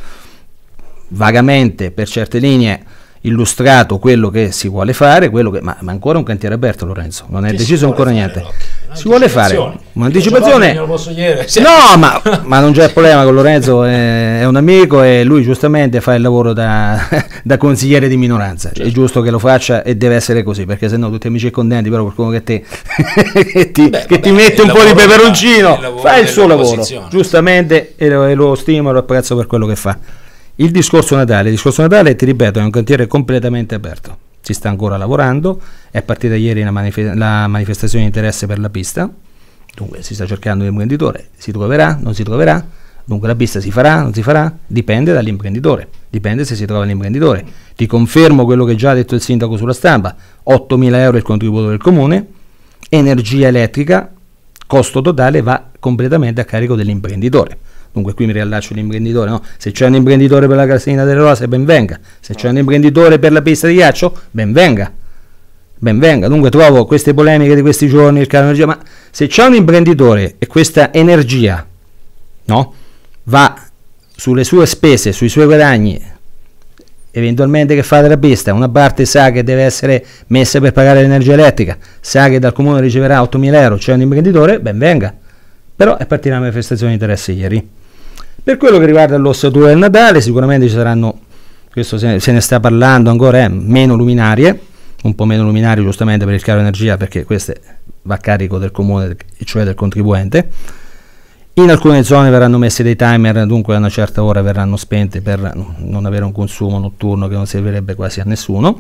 vagamente per certe linee illustrato quello che si vuole fare, quello che, ma, ma ancora un cantiere aperto, Lorenzo, non è che deciso ancora fare, niente. Rocchi, si vuole fare un'anticipazione, no, ma, ma non c'è problema con Lorenzo, è, è un amico e lui giustamente fa il lavoro da, da consigliere di minoranza, certo. È giusto che lo faccia e deve essere così, perché sennò tutti amici e contenti, però qualcuno che, te, che ti, Beh, che vabbè, ti mette un po' di peperoncino, fa il suo lavoro, giustamente, e lo, e lo stimo e lo apprezzo per quello che fa. Il discorso Natale, il discorso Natale, ti ripeto, è un cantiere completamente aperto, si sta ancora lavorando, è partita ieri la, manif- la manifestazione di interesse per la pista, dunque si sta cercando l'imprenditore, si troverà, non si troverà, dunque la pista si farà, non si farà, dipende dall'imprenditore, dipende se si trova l'imprenditore. Ti confermo quello che già ha detto il sindaco sulla stampa, ottomila euro il contributo del comune, energia elettrica, costo totale va completamente a carico dell'imprenditore. Dunque qui mi riallaccio all'imprenditore, no? Se c'è un imprenditore per la Casina delle Rose, ben venga. Se c'è un imprenditore per la pista di ghiaccio, ben venga. Ben venga. Dunque trovo queste polemiche di questi giorni, il caro energia, ma se c'è un imprenditore e questa energia, no, va sulle sue spese, sui suoi guadagni, eventualmente che fa della pista, una parte sa che deve essere messa per pagare l'energia elettrica, sa che dal comune riceverà ottomila euro, c'è un imprenditore, ben venga. Però è partita la manifestazione di interesse ieri. Per quello che riguarda l'ossatura del Natale, sicuramente ci saranno, questo se ne, se ne sta parlando ancora, eh, meno luminarie, un po' meno luminarie giustamente per il caro energia, perché queste va a carico del comune, cioè del contribuente. In alcune zone verranno messi dei timer, dunque a una certa ora verranno spente per non avere un consumo notturno che non servirebbe quasi a nessuno.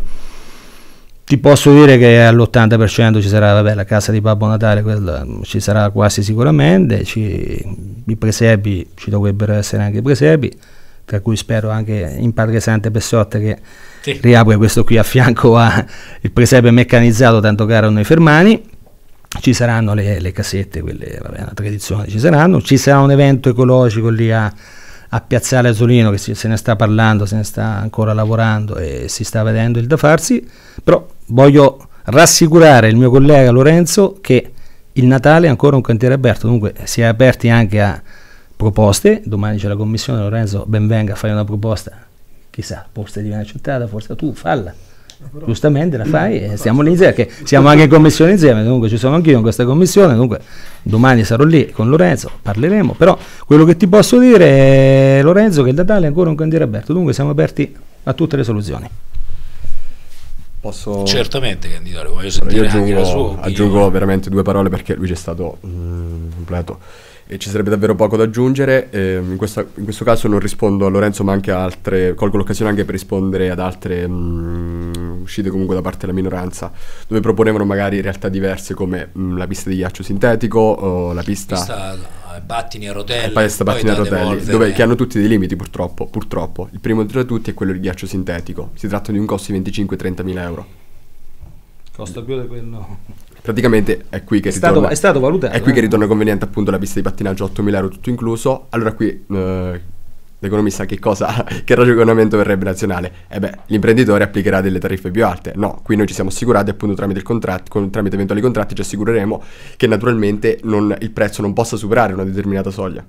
Ti posso dire che all'ottanta per cento ci sarà, vabbè, la casa di Babbo Natale, quella ci sarà quasi sicuramente, ci, i presepi, ci dovrebbero essere anche i presepi, tra cui spero anche in Padre Sante Pessotte che sì. riapre questo qui a fianco al presepe meccanizzato tanto caro a noi fermani. Ci saranno le, le casette, quelle, vabbè, una tradizione, ci saranno, ci sarà un evento ecologico lì a, a Piazzale Azzolino che si, se ne sta parlando, se ne sta ancora lavorando e si sta vedendo il da farsi, però voglio rassicurare il mio collega Lorenzo che il Natale è ancora un cantiere aperto, dunque si è aperti anche a proposte, domani c'è la commissione, Lorenzo ben venga a fare una proposta, chissà, forse ti viene accettata, forse tu falla. Giustamente la fai e stiamo lì insieme, che siamo anche in commissione insieme, dunque ci sono anch'io in questa commissione, dunque domani sarò lì con Lorenzo, parleremo, però quello che ti posso dire è, Lorenzo, che il Natale è ancora un cantiere aperto, dunque siamo aperti a tutte le soluzioni. Posso... Certamente, candidato, voglio sentire Io aggiungo, anche la sua opinione. aggiungo veramente due parole perché lui c'è stato mm, completo e ci sarebbe davvero poco da aggiungere. Eh, in, questa, in questo caso non rispondo a Lorenzo, ma anche a altre, colgo l'occasione anche per rispondere ad altre mm, uscite comunque da parte della minoranza, dove proponevano magari realtà diverse come mm, la pista di ghiaccio sintetico o la pista... pista pattini a rotelle, la pista pattini a rotelle, devolvere... dove, che hanno tutti dei limiti purtroppo, purtroppo. Il primo tra tutti è quello del ghiaccio sintetico, si tratta di un costo di venticinque trenta mila euro. Costa più di quello. Praticamente è qui che è ritorna, stato, è stato valutato. È qui eh? che ritorna conveniente appunto la pista di pattinaggio, ottomila euro tutto incluso. Allora qui eh, l'economista che cosa, che ragionamento verrebbe razionale? Eh beh, l'imprenditore applicherà delle tariffe più alte. No, qui noi ci siamo assicurati appunto tramite il contratto, con, tramite eventuali contratti ci assicureremo che naturalmente non, il prezzo non possa superare una determinata soglia.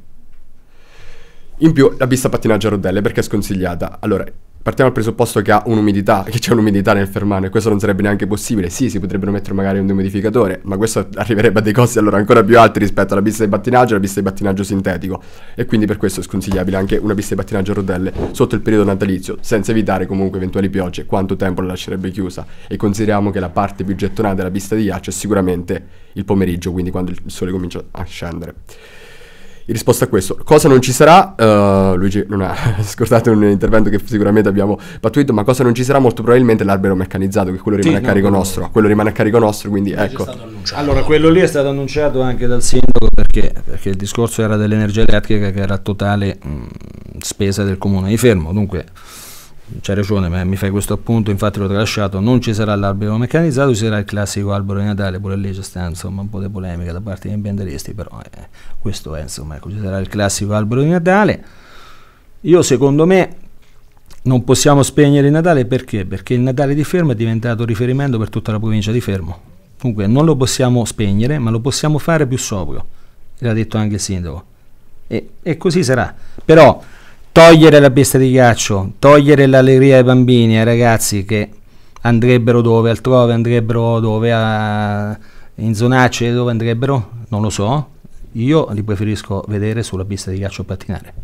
In più la pista pattinaggio a rotelle perché è sconsigliata? Allora, partiamo dal presupposto che ha un'umidità, che c'è un'umidità nel fermano e questo non sarebbe neanche possibile. Sì, si potrebbero mettere magari un dehumidificatore, ma questo arriverebbe a dei costi allora ancora più alti rispetto alla pista di pattinaggio e alla pista di pattinaggio sintetico, e quindi per questo è sconsigliabile anche una pista di pattinaggio a rotelle sotto il periodo natalizio, senza evitare comunque eventuali piogge, quanto tempo la lascerebbe chiusa. E consideriamo che la parte più gettonata della pista di ghiaccio è sicuramente il pomeriggio, quindi quando il sole comincia a scendere. In risposta a questo, cosa non ci sarà? Uh, Luigi non ha scordato un intervento che sicuramente abbiamo pattuito, ma cosa non ci sarà? Molto probabilmente l'albero meccanizzato, che quello rimane sì, a carico no, nostro, quello rimane a carico nostro, quindi ecco. Allora, quello lì è stato annunciato anche dal sindaco perché, perché il discorso era dell'energia elettrica che era totale mh, spesa del comune di Fermo, dunque c'hai ragione, ma mi fai questo appunto, infatti l'ho tralasciato, non ci sarà l'albero meccanizzato, ci sarà il classico albero di Natale, pure lì c'è sta insomma un po' di polemica da parte degli ambientalisti, però eh, questo è insomma, ecco, ci sarà il classico albero di Natale. Io secondo me non possiamo spegnere il Natale perché? Perché il Natale di Fermo è diventato riferimento per tutta la provincia di Fermo, dunque non lo possiamo spegnere, ma lo possiamo fare più sobrio, l'ha detto anche il sindaco, e, e così sarà, però togliere la pista di ghiaccio, togliere l'allegria ai bambini, ai ragazzi che andrebbero dove, altrove andrebbero dove, a, in zonacce dove andrebbero, non lo so, io li preferisco vedere sulla pista di ghiaccio a pattinare.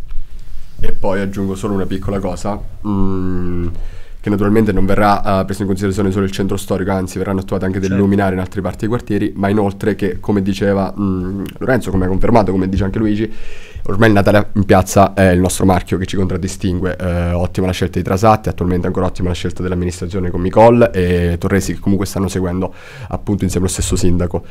E poi aggiungo solo una piccola cosa, mm, che naturalmente non verrà uh, preso in considerazione solo il centro storico, anzi verranno attuate anche delle certo. luminarie in altre parti dei quartieri, ma inoltre che, come diceva mm, Lorenzo, come ha confermato, come dice anche Luigi, ormai il Natale in piazza è il nostro marchio che ci contraddistingue. Eh, ottima la scelta di Trasatti, attualmente ancora ottima la scelta dell'amministrazione con Micol e Torresi, che comunque stanno seguendo appunto insieme allo stesso sindaco.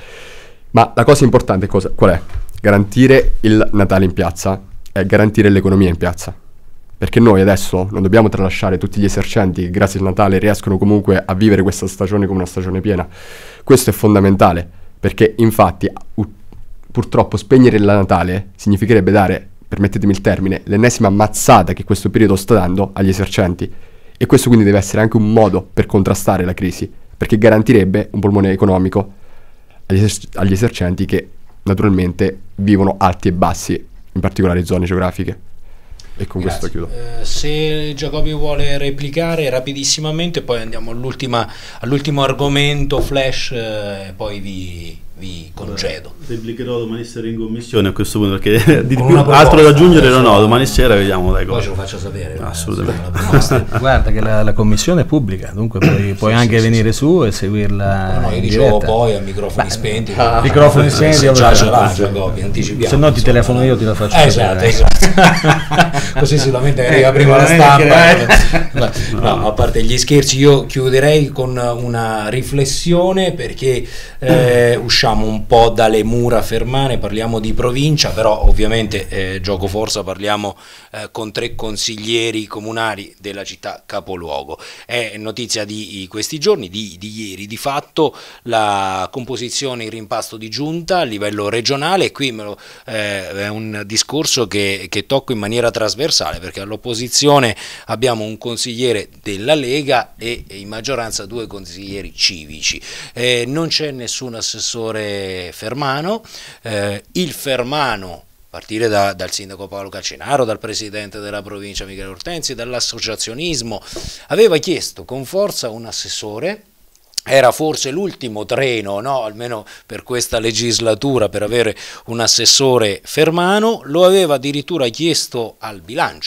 Ma la cosa importante cosa, qual è? Garantire il Natale in piazza è garantire l'economia in piazza, perché noi adesso non dobbiamo tralasciare tutti gli esercenti che grazie al Natale riescono comunque a vivere questa stagione come una stagione piena. Questo è fondamentale, perché infatti u- purtroppo spegnere il Natale significherebbe dare, permettetemi il termine, l'ennesima mazzata che questo periodo sta dando agli esercenti, e questo quindi deve essere anche un modo per contrastare la crisi, perché garantirebbe un polmone economico agli, eser- agli esercenti che naturalmente vivono alti e bassi in particolari zone geografiche. E con Grazie. questo chiudo. Eh, se Giacobbe vuole replicare rapidissimamente, poi andiamo all'ultima, all'ultimo argomento flash, e eh, poi vi, vi concedo. Replicherò domani sera in commissione a questo punto, perché di più, altro da aggiungere non ho, domani sera vediamo dai poi ce lo faccio sapere. Assolutamente. Guarda che la, la commissione è pubblica, dunque puoi, puoi sì, anche sì, venire sì, su e seguirla. No, no, io dicevo diretta. Poi a microfoni Beh, spenti. Ah, microfoni spenti. Già ce l'ha Giacobbe, anticipiamo. Se no ti telefono io, ti la faccio eh, esatto, esatto. Così sicuramente arriva prima la stampa. No, a parte gli scherzi, io chiuderei con una riflessione, perché eh, usciamo un po' dalle mura fermane, parliamo di provincia, però ovviamente eh, gioco forza, parliamo eh, con tre consiglieri comunali della città capoluogo. È notizia di questi giorni, di, di ieri di fatto, la composizione in rimpasto di giunta a livello regionale, e qui me lo, eh, è un discorso che, che tocco in maniera trasversale, perché all'opposizione abbiamo un consigliere della Lega e in maggioranza due consiglieri civici. Eh, non c'è nessun assessore fermano, eh, il fermano, a partire da, dal sindaco Paolo Calcenaro, dal presidente della provincia Michele Ortensi, dall'associazionismo, aveva chiesto con forza un assessore. Era forse l'ultimo treno, no? Almeno per questa legislatura, per avere un assessore fermano. Lo aveva addirittura chiesto al bilancio,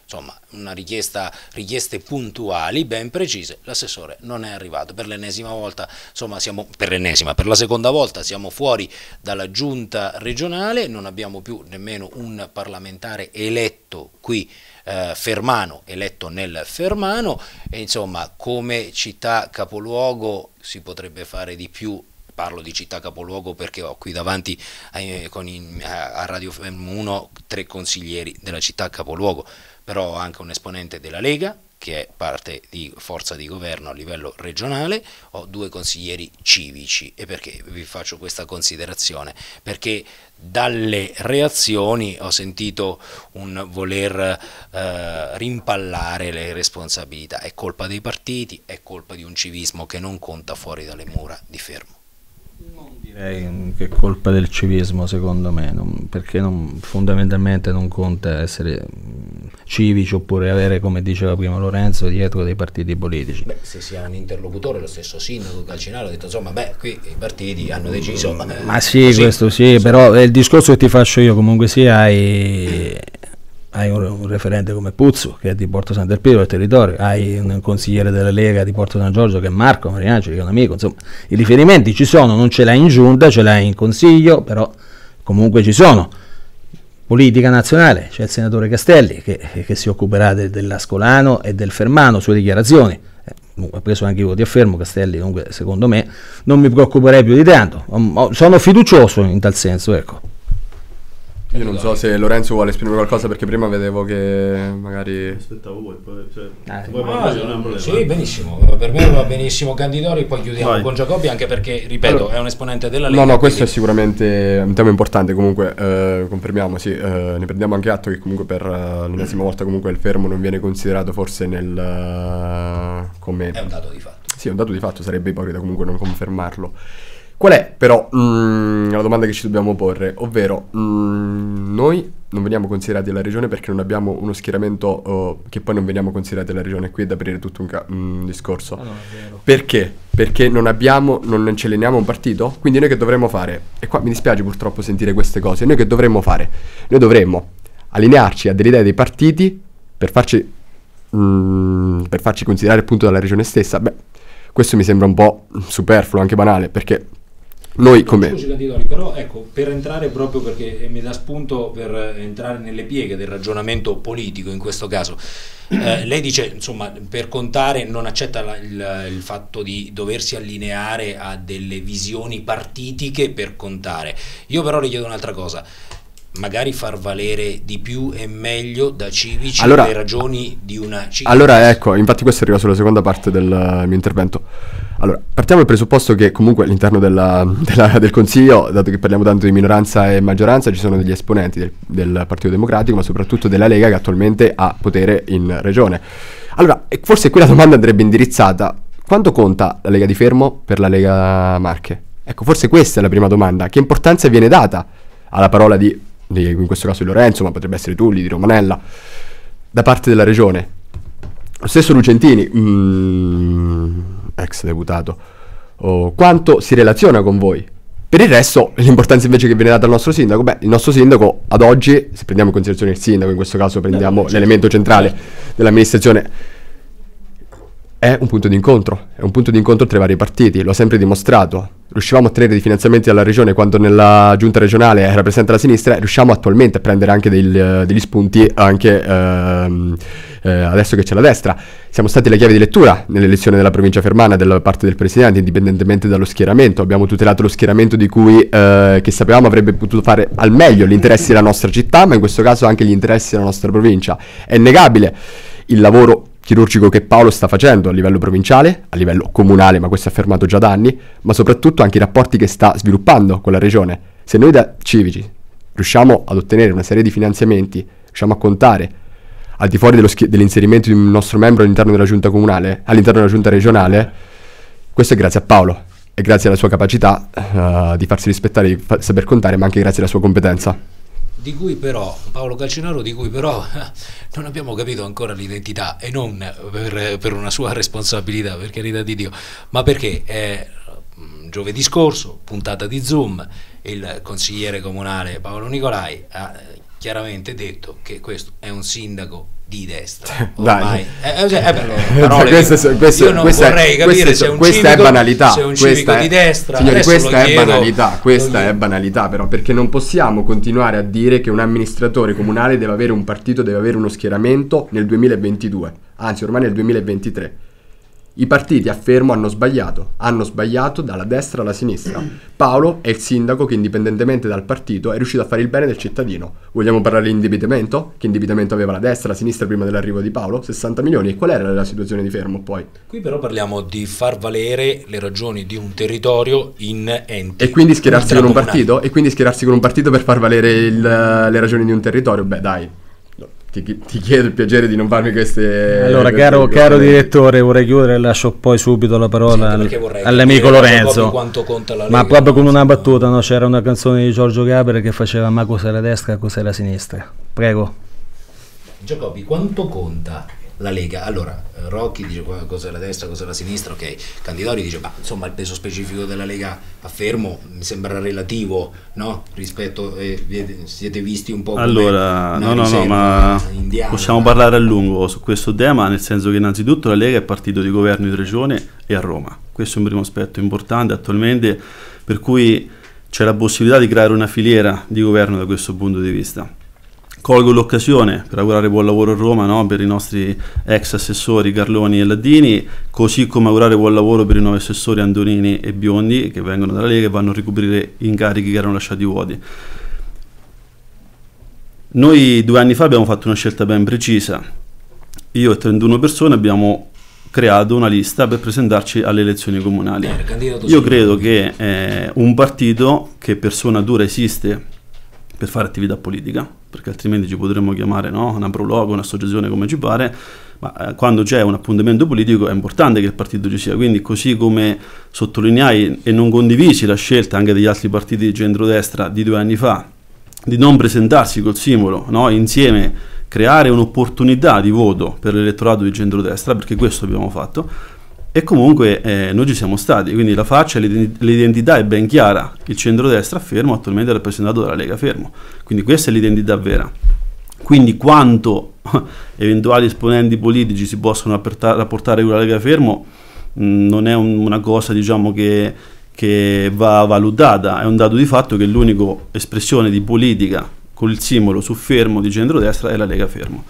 insomma una richiesta, richieste puntuali ben precise, l'assessore non è arrivato per l'ennesima volta, insomma siamo per l'ennesima, per la seconda volta siamo fuori dalla giunta regionale, non abbiamo più nemmeno un parlamentare eletto qui eh, Fermano, eletto nel Fermano, e insomma come città capoluogo si potrebbe fare di più. Parlo di città capoluogo perché ho qui davanti eh, con in, a Radio F M uno tre consiglieri della città capoluogo, però ho anche un esponente della Lega che è parte di forza di governo a livello regionale, ho due consiglieri civici. E perché vi faccio questa considerazione? Perché dalle reazioni ho sentito un voler eh, rimpallare le responsabilità, è colpa dei partiti, è colpa di un civismo che non conta fuori dalle mura di Fermo. Non direi che è colpa del civismo, secondo me, non, perché non, fondamentalmente non conta essere civici oppure avere, come diceva prima Lorenzo, dietro dei partiti politici. Beh, se si ha un interlocutore, lo stesso sindaco Calcinaro ha detto, insomma, beh, qui i partiti hanno deciso. Eh, Ma sì, così. Questo sì, però il discorso che ti faccio io comunque sia, hai, hai un, un referente come Puzzo che è di Porto Sant'Elpidio del territorio, hai un consigliere della Lega di Porto San Giorgio che è Marco Mariangeli, che è un amico, insomma i riferimenti ci sono, non ce l'hai in giunta, ce l'hai in consiglio, però comunque ci sono. Politica nazionale, c'è il senatore Castelli che, che si occuperà de, dell'Ascolano e del Fermano, sue dichiarazioni, eh, ha preso anche i voti a Fermo Castelli, comunque secondo me non mi preoccuperei più di tanto, sono fiducioso in tal senso, ecco. Io non so se Lorenzo vuole esprimere qualcosa, perché prima vedevo che magari... Aspettavo voi, poi, cioè, Ah, poi Ah, parlare, non è un problema. sì, benissimo, per me va benissimo Candidori, poi chiudiamo Vai. con Giacobbi, anche perché, ripeto, Allora, è un esponente della Lega. No, no, questo è quindi- sicuramente un tema importante, comunque eh, confermiamo, sì, eh, ne prendiamo anche atto che comunque per uh, l'ennesima volta comunque il fermo non viene considerato forse nel... Uh, come... È un dato di fatto. Sì, è un dato di fatto, sarebbe ipocrita comunque non confermarlo. Qual è però mh, la domanda che ci dobbiamo porre, ovvero mh, noi non veniamo considerati alla regione perché non abbiamo uno schieramento oh, che poi non veniamo considerati alla regione, qui è da aprire tutto un, ca- un discorso. Ah, no, è vero. Perché? Perché non abbiamo, non ci alleniamo un partito? Quindi noi che dovremmo fare? E qua mi dispiace purtroppo sentire queste cose, noi che dovremmo fare? Noi dovremmo allinearci a delle idee dei partiti per farci, mh, per farci considerare appunto dalla regione stessa. Beh, questo mi sembra un po' superfluo, anche banale, perché noi come... Scusi Candidori, però ecco, per entrare proprio perché mi dà spunto per entrare nelle pieghe del ragionamento politico in questo caso, eh, lei dice, insomma, per contare non accetta la, il, il fatto di doversi allineare a delle visioni partitiche per contare. Io però le chiedo un'altra cosa, magari far valere di più e meglio da civici Allora- le ragioni di una civica. Allora ecco, infatti questo arriva sulla seconda parte del uh, mio intervento. Allora, partiamo dal presupposto che comunque all'interno della, della- del Consiglio, dato che parliamo tanto di minoranza e maggioranza, ci sono degli esponenti del, del Partito Democratico, ma soprattutto della Lega, che attualmente ha potere in regione. Allora, e forse qui la domanda andrebbe indirizzata: quanto conta la Lega di Fermo per la Lega Marche? Ecco, forse questa è la prima domanda. Che importanza viene data alla parola di, di in questo caso di Lorenzo, ma potrebbe essere Tulli, di Romanella, da parte della regione? Lo stesso Lucentini, mm, ex deputato, oh, quanto si relaziona con voi? Per il resto, l'importanza invece che viene data al nostro sindaco, beh, il nostro sindaco ad oggi, se prendiamo in considerazione il sindaco, in questo caso prendiamo l'elemento centrale dell'amministrazione, è un punto di incontro, è un punto di incontro tra i vari partiti, lo ha sempre dimostrato. Riuscivamo a ottenere dei finanziamenti dalla regione quando nella giunta regionale era presente la sinistra, e riusciamo attualmente a prendere anche del, degli spunti anche ehm, eh, adesso che c'è la destra. Siamo stati la chiave di lettura nell'elezione della provincia fermana da parte del presidente, indipendentemente dallo schieramento. Abbiamo tutelato lo schieramento di cui eh, che sapevamo avrebbe potuto fare al meglio gli interessi della nostra città, ma in questo caso anche gli interessi della nostra provincia. È innegabile il lavoro chirurgico che Paolo sta facendo a livello provinciale, a livello comunale, ma questo è affermato già da anni, ma soprattutto anche i rapporti che sta sviluppando con la regione. Se noi da civici riusciamo ad ottenere una serie di finanziamenti, riusciamo a contare al di fuori dello schi- dell'inserimento di un nostro membro all'interno della giunta comunale, all'interno della giunta regionale, questo è grazie a Paolo e grazie alla sua capacità uh, di farsi rispettare, di fa- saper contare, ma anche grazie alla sua competenza. Di cui però, Paolo Calcinaro, di cui però non abbiamo capito ancora l'identità, e non per, per una sua responsabilità, per carità di Dio, ma perché è giovedì scorso, puntata di Zoom, il consigliere comunale Paolo Nicolai ha chiaramente detto che questo è un sindaco di destra. Ormai. Dai. Eh, cioè, eh, parole questa, che questa, io non questa, vorrei capire questa, se è un questa civico, è banalità. se è un questa civico è, di destra. signori, Adesso questa è chiedo, banalità. Questa chiedo. è banalità, però, perché non possiamo continuare a dire che un amministratore comunale deve avere un partito, deve avere uno schieramento nel duemilaventidue, anzi ormai nel duemilaventitré. I partiti a Fermo hanno sbagliato, hanno sbagliato dalla destra alla sinistra. Paolo è il sindaco che indipendentemente dal partito è riuscito a fare il bene del cittadino. Vogliamo parlare di indebitamento? Che indebitamento aveva la destra, la sinistra prima dell'arrivo di Paolo? sessanta milioni. E qual era la situazione di Fermo poi? Qui però parliamo di far valere le ragioni di un territorio in enti. E quindi schierarsi con un ultracomunali. partito? E quindi schierarsi con un partito per far valere il, le ragioni di un territorio? Beh dai, ti, ti chiedo il piacere di non farmi queste... Allora, queste- caro, queste- caro direttore, vorrei chiudere e lascio poi subito la parola Sì, al- perché vorrei all'amico capire Lorenzo. proprio quanto conta la Ma Lega, proprio con no? una battuta, no? C'era una canzone di Giorgio Gaber che faceva "Ma cos'è la destra, cos'è la sinistra". Prego. Giacobbi, quanto conta la Lega? Allora, eh, Rocchi dice qua- cos'è la destra, cos'è la sinistra, ok. Candidori dice, ma insomma il peso specifico della Lega a Fermo mi sembra relativo, no? Rispetto, eh, vi- siete visti un po' come Allora, una no, no, no, riserva ma indiana, possiamo no? parlare a lungo su questo tema, nel senso che innanzitutto la Lega è partito di governo di regione e a Roma. Questo è un primo aspetto importante attualmente, per cui c'è la possibilità di creare una filiera di governo da questo punto di vista. Colgo l'occasione per augurare buon lavoro a Roma, no? Per i nostri ex assessori Carloni e Laddini, così come augurare buon lavoro per i nuovi assessori Andonini e Biondi che vengono dalla Lega e vanno a ricoprire incarichi che erano lasciati vuoti. Noi due anni fa abbiamo fatto una scelta ben precisa. Io e trentuno persone abbiamo creato una lista per presentarci alle elezioni comunali. Eh, candidato Io sì. credo che eh, un partito che per sua natura esiste per fare attività politica, perché altrimenti ci potremmo chiamare, no? Una prologo, un'associazione, come ci pare, ma eh, quando c'è un appuntamento politico è importante che il partito ci sia. Quindi, così come sottolineai e non condivisi la scelta anche degli altri partiti di centrodestra di due anni fa di non presentarsi col simbolo, no? Insieme creare un'opportunità di voto per l'elettorato di centrodestra, perché questo abbiamo fatto. E comunque eh, noi ci siamo stati, quindi la faccia, l'identità è ben chiara. Il centrodestra a Fermo attualmente è rappresentato dalla Lega Fermo, quindi questa è l'identità vera. Quindi quanto eventuali esponenti politici si possono rapportare, rapportare con la Lega Fermo mh, non è un, una cosa, diciamo, che, che va valutata, è un dato di fatto che l'unica espressione di politica con il simbolo su Fermo di centrodestra è la Lega Fermo.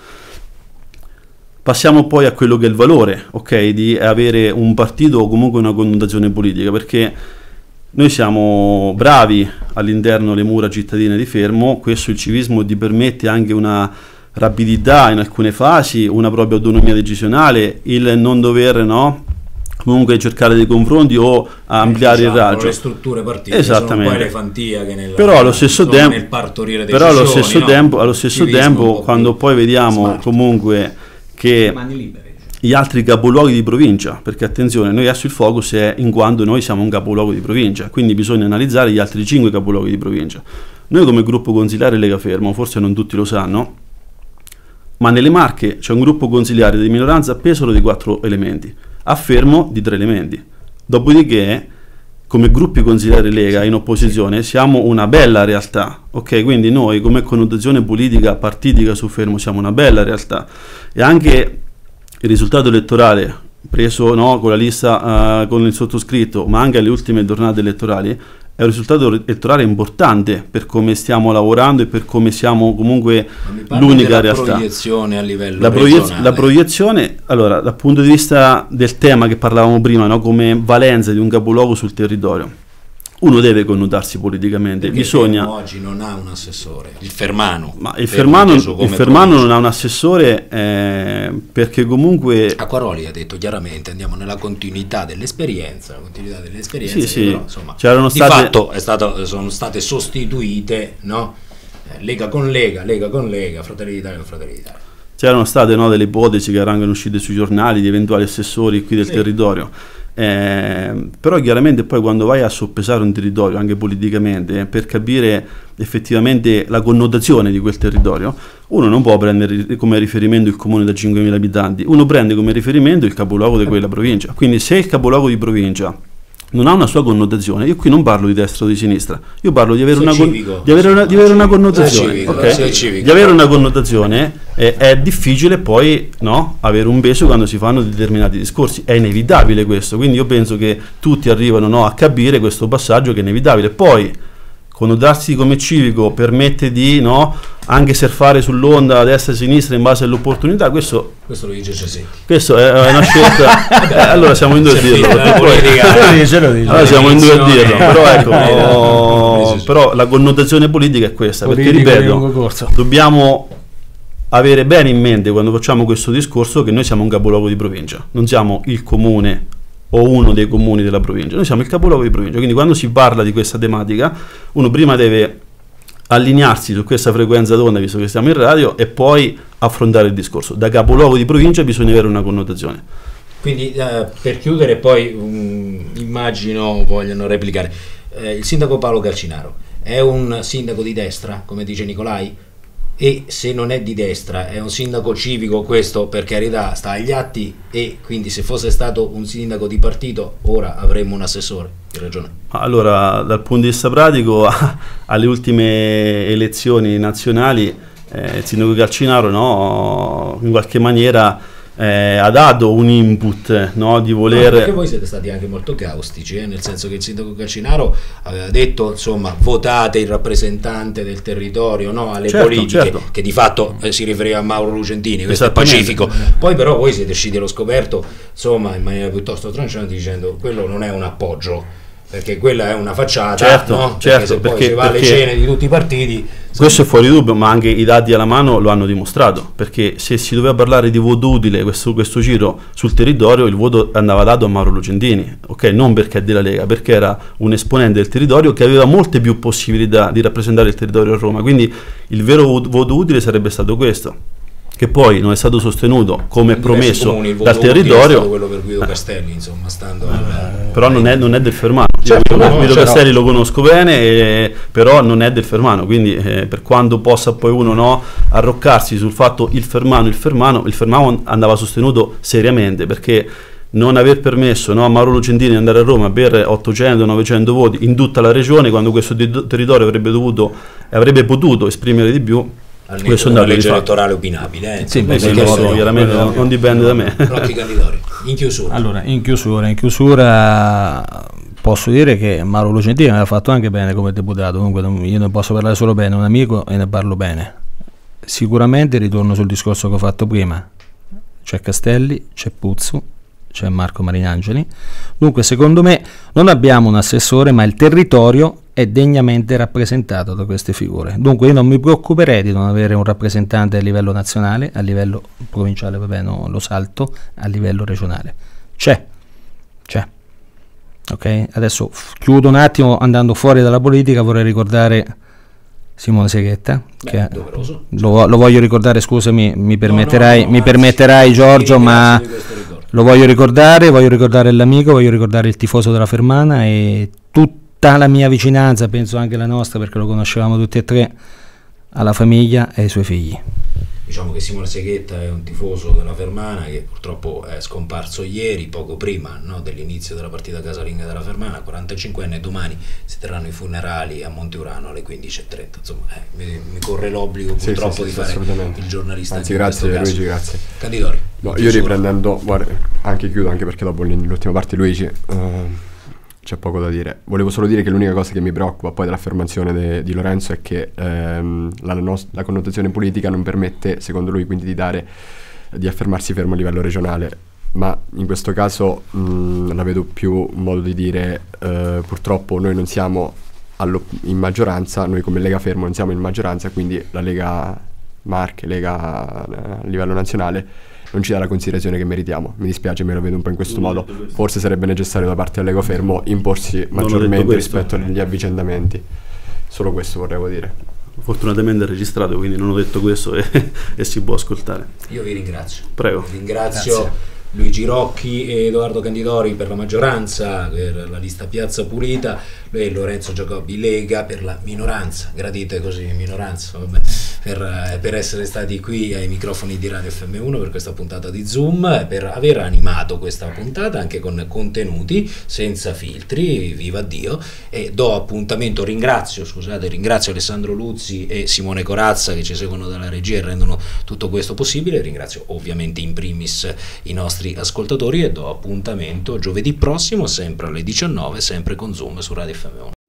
Passiamo poi a quello che è il valore, ok, di avere un partito o comunque una connotazione politica, perché noi siamo bravi all'interno delle mura cittadine di Fermo, questo il civismo ti permette anche una rapidità in alcune fasi, una propria autonomia decisionale, il non dover, no, comunque cercare dei confronti o ampliare diciamo, il raggio. Le strutture partitiche Esattamente. sono un po' elefantia che nel, però allo stesso insomma, tempo nel partorire però allo decisioni, stesso no? tempo allo stesso Civismo un tempo po' quando più poi vediamo smart. comunque che Mani libere. gli altri capoluoghi di provincia, perché attenzione, noi adesso il focus è in quanto noi siamo un capoluogo di provincia, quindi bisogna analizzare gli altri cinque capoluoghi di provincia. Noi come gruppo consiliare Lega Fermo, forse non tutti lo sanno, ma nelle Marche c'è un gruppo consiliare di minoranza a Pesaro di quattro elementi, a Fermo di tre elementi. Dopodiché, come gruppi consiliari Lega in opposizione, siamo una bella realtà, ok? Quindi noi come connotazione politica partitica su Fermo siamo una bella realtà, e anche il risultato elettorale preso, no, con la lista, uh, con il sottoscritto, ma anche alle ultime tornate elettorali, è un risultato elettorale importante per come stiamo lavorando e per come siamo comunque Ma mi parli l'unica della realtà. proiezione a livello La, proiez- regionale. la proiezione, allora, dal punto di vista del tema che parlavamo prima, no, come valenza di un capoluogo sul territorio, uno deve connotarsi politicamente, Perché bisogna... Fermo oggi non ha un assessore, il Fermano. Ma il Fermo Fermano, inteso il come Fermano provincia. non ha un assessore eh, perché comunque... Acquaroli ha detto chiaramente andiamo nella continuità dell'esperienza, la continuità dell'esperienza, Sì, sì. però, insomma, C'erano di state- fatto è stato, sono state sostituite, no? Eh, Lega con Lega, Lega con Lega, Fratelli d'Italia con Fratelli d'Italia. C'erano state, no, delle ipotesi che erano uscite sui giornali di eventuali assessori qui del Sì. territorio, eh, però chiaramente poi quando vai a soppesare un territorio anche politicamente, eh, per capire effettivamente la connotazione di quel territorio, uno non può prendere come riferimento il comune da cinquemila abitanti, uno prende come riferimento il capoluogo di quella provincia. Quindi se il capoluogo di provincia non ha una sua connotazione. Io qui non parlo di destra o di sinistra, io parlo di avere, una, con, di avere, una, di avere una connotazione. Civico, okay? Di avere una connotazione è, è difficile poi, no, avere un peso quando si fanno determinati discorsi, è inevitabile questo, quindi io penso che tutti arrivano, no, a capire questo passaggio che è inevitabile. Poi connotarsi come civico permette di, no, anche surfare sull'onda a destra e a sinistra in base all'opportunità, questo, questo lo dice Cesetti. Questo è una scelta. eh, allora siamo in due a dirlo. Allora siamo in due a dirlo. Però ecco, oh, però la connotazione politica è questa, perché ripeto, dobbiamo avere bene in mente quando facciamo questo discorso che noi siamo un capoluogo di provincia, non siamo il comune o uno dei comuni della provincia, noi siamo il capoluogo di provincia, quindi quando si parla di questa tematica uno prima deve allinearsi su questa frequenza d'onda, visto che stiamo in radio, e poi affrontare il discorso. Da capoluogo di provincia bisogna avere una connotazione. Quindi eh, per chiudere poi um, immagino vogliono replicare, eh, il sindaco Paolo Calcinaro è un sindaco di destra, come dice Nicolai? E se non è di destra è un sindaco civico, questo per carità sta agli atti, e quindi se fosse stato un sindaco di partito ora avremmo un assessore. Hai ragione. Allora, dal punto di vista pratico, alle ultime elezioni nazionali eh, il sindaco Calcinaro, no, in qualche maniera eh, ha dato un input, no, di voler... No, perché voi siete stati anche molto caustici, eh, nel senso che il sindaco Calcinaro aveva detto, insomma, votate il rappresentante del territorio, no, alle certo, politiche, certo. che di fatto eh, si riferiva a Mauro Lucentini, questo è pacifico. Poi però voi siete usciti allo scoperto, insomma, in maniera piuttosto tranciante, dicendo quello non è un appoggio, perché quella è una facciata, certo, no? certo, perché se poi perché, si va alle cene di tutti i partiti... Questo è fuori dubbio, ma anche i dati alla mano lo hanno dimostrato, perché se si doveva parlare di voto utile questo, questo giro sul territorio, il voto andava dato a Mauro Lucentini, ok? Non perché è della Lega, perché era un esponente del territorio che aveva molte più possibilità di rappresentare il territorio a Roma, quindi il vero voto utile sarebbe stato questo, che poi non è stato sostenuto come promesso comuni, dal territorio, quello per Guido Castelli, insomma, stando eh, al... però non è, non è del Fermano. Certo, Guido, no, Guido cioè Castelli no. lo conosco bene, eh, però non è del Fermano, quindi eh, per quanto possa poi uno, no, arroccarsi sul fatto il Fermano, il Fermano, il Fermano andava sostenuto seriamente, perché non aver permesso, no, a Mauro Lucentini di andare a Roma per ottocento novecento voti in tutta la regione, quando questo territorio avrebbe dovuto e avrebbe potuto esprimere di più. Questo è una legge elettorale opinabile, eh? Sì, beh, sì, questo chiaramente non, non dipende da me. Rocchi Candidori, in chiusura. Allora, in chiusura, in chiusura posso dire che Mauro Lucentini aveva fatto anche bene come deputato, comunque io ne posso parlare solo bene, un amico, e ne parlo bene. Sicuramente ritorno sul discorso che ho fatto prima, c'è Castelli, c'è Puzzu, c'è Marco Mariangeli, dunque secondo me non abbiamo un assessore, ma il territorio è degnamente rappresentato da queste figure, dunque io non mi preoccuperei di non avere un rappresentante a livello nazionale, a livello provinciale, vabbè, no, lo salto, a livello regionale, c'è, c'è, ok? Adesso chiudo un attimo andando fuori dalla politica, vorrei ricordare Simone Seghetta, Beh, che doveroso. Lo, lo voglio ricordare, scusami, mi permetterai, no, no, no, mi permetterai Giorgio, ma lo voglio ricordare, voglio ricordare l'amico, voglio ricordare il tifoso della Fermana e tutta la mia vicinanza, penso anche la nostra, perché lo conoscevamo tutti e tre, alla famiglia e ai suoi figli. Diciamo che Simone Seghetta è un tifoso della Fermana che purtroppo è scomparso ieri, poco prima, no, dell'inizio della partita casalinga della Fermana, quarantacinquenne, e domani si terranno i funerali a Monteurano alle quindici e trenta. Insomma, eh, mi, mi corre l'obbligo purtroppo sì, sì, di sì, fare il giornalista. Anzi, grazie Luigi, grazie. Candidori. No, io riprendendo, guarda, anche chiudo, anche perché dopo l'ultima parte Luigi... Uh, c'è poco da dire. Volevo solo dire che l'unica cosa che mi preoccupa poi dell'affermazione de, di Lorenzo è che ehm, la, nos- la connotazione politica non permette, secondo lui, quindi di dare di affermarsi fermo a livello regionale, ma in questo caso mh, la vedo più un modo di dire eh, purtroppo noi non siamo allo- in maggioranza, noi come Lega Fermo non siamo in maggioranza, quindi la Lega Marche, Lega a livello nazionale non ci dà la considerazione che meritiamo. Mi dispiace, me lo vedo un po' in questo non modo. Forse sarebbe necessario da parte del Lega Fermo imporsi maggiormente rispetto agli avvicendamenti. Solo questo vorrei dire. Fortunatamente è registrato, quindi non ho detto questo e, e si può ascoltare. Io vi ringrazio. Prego. Vi ringrazio. Grazie. Luigi Rocchi e Edoardo Candidori per la maggioranza, per la lista Piazza Pulita, e Lorenzo Giacobbi Lega per la minoranza. Gradite così, minoranza, vabbè. per, per essere stati qui ai microfoni di Radio F M uno per questa puntata di Zoom, per aver animato questa puntata anche con contenuti senza filtri, viva Dio, e do appuntamento, ringrazio, scusate, ringrazio Alessandro Luzzi e Simone Corazza che ci seguono dalla regia e rendono tutto questo possibile, ringrazio ovviamente in primis i nostri ascoltatori e do appuntamento giovedì prossimo sempre alle diciannove, sempre con Zoom su Radio F M uno.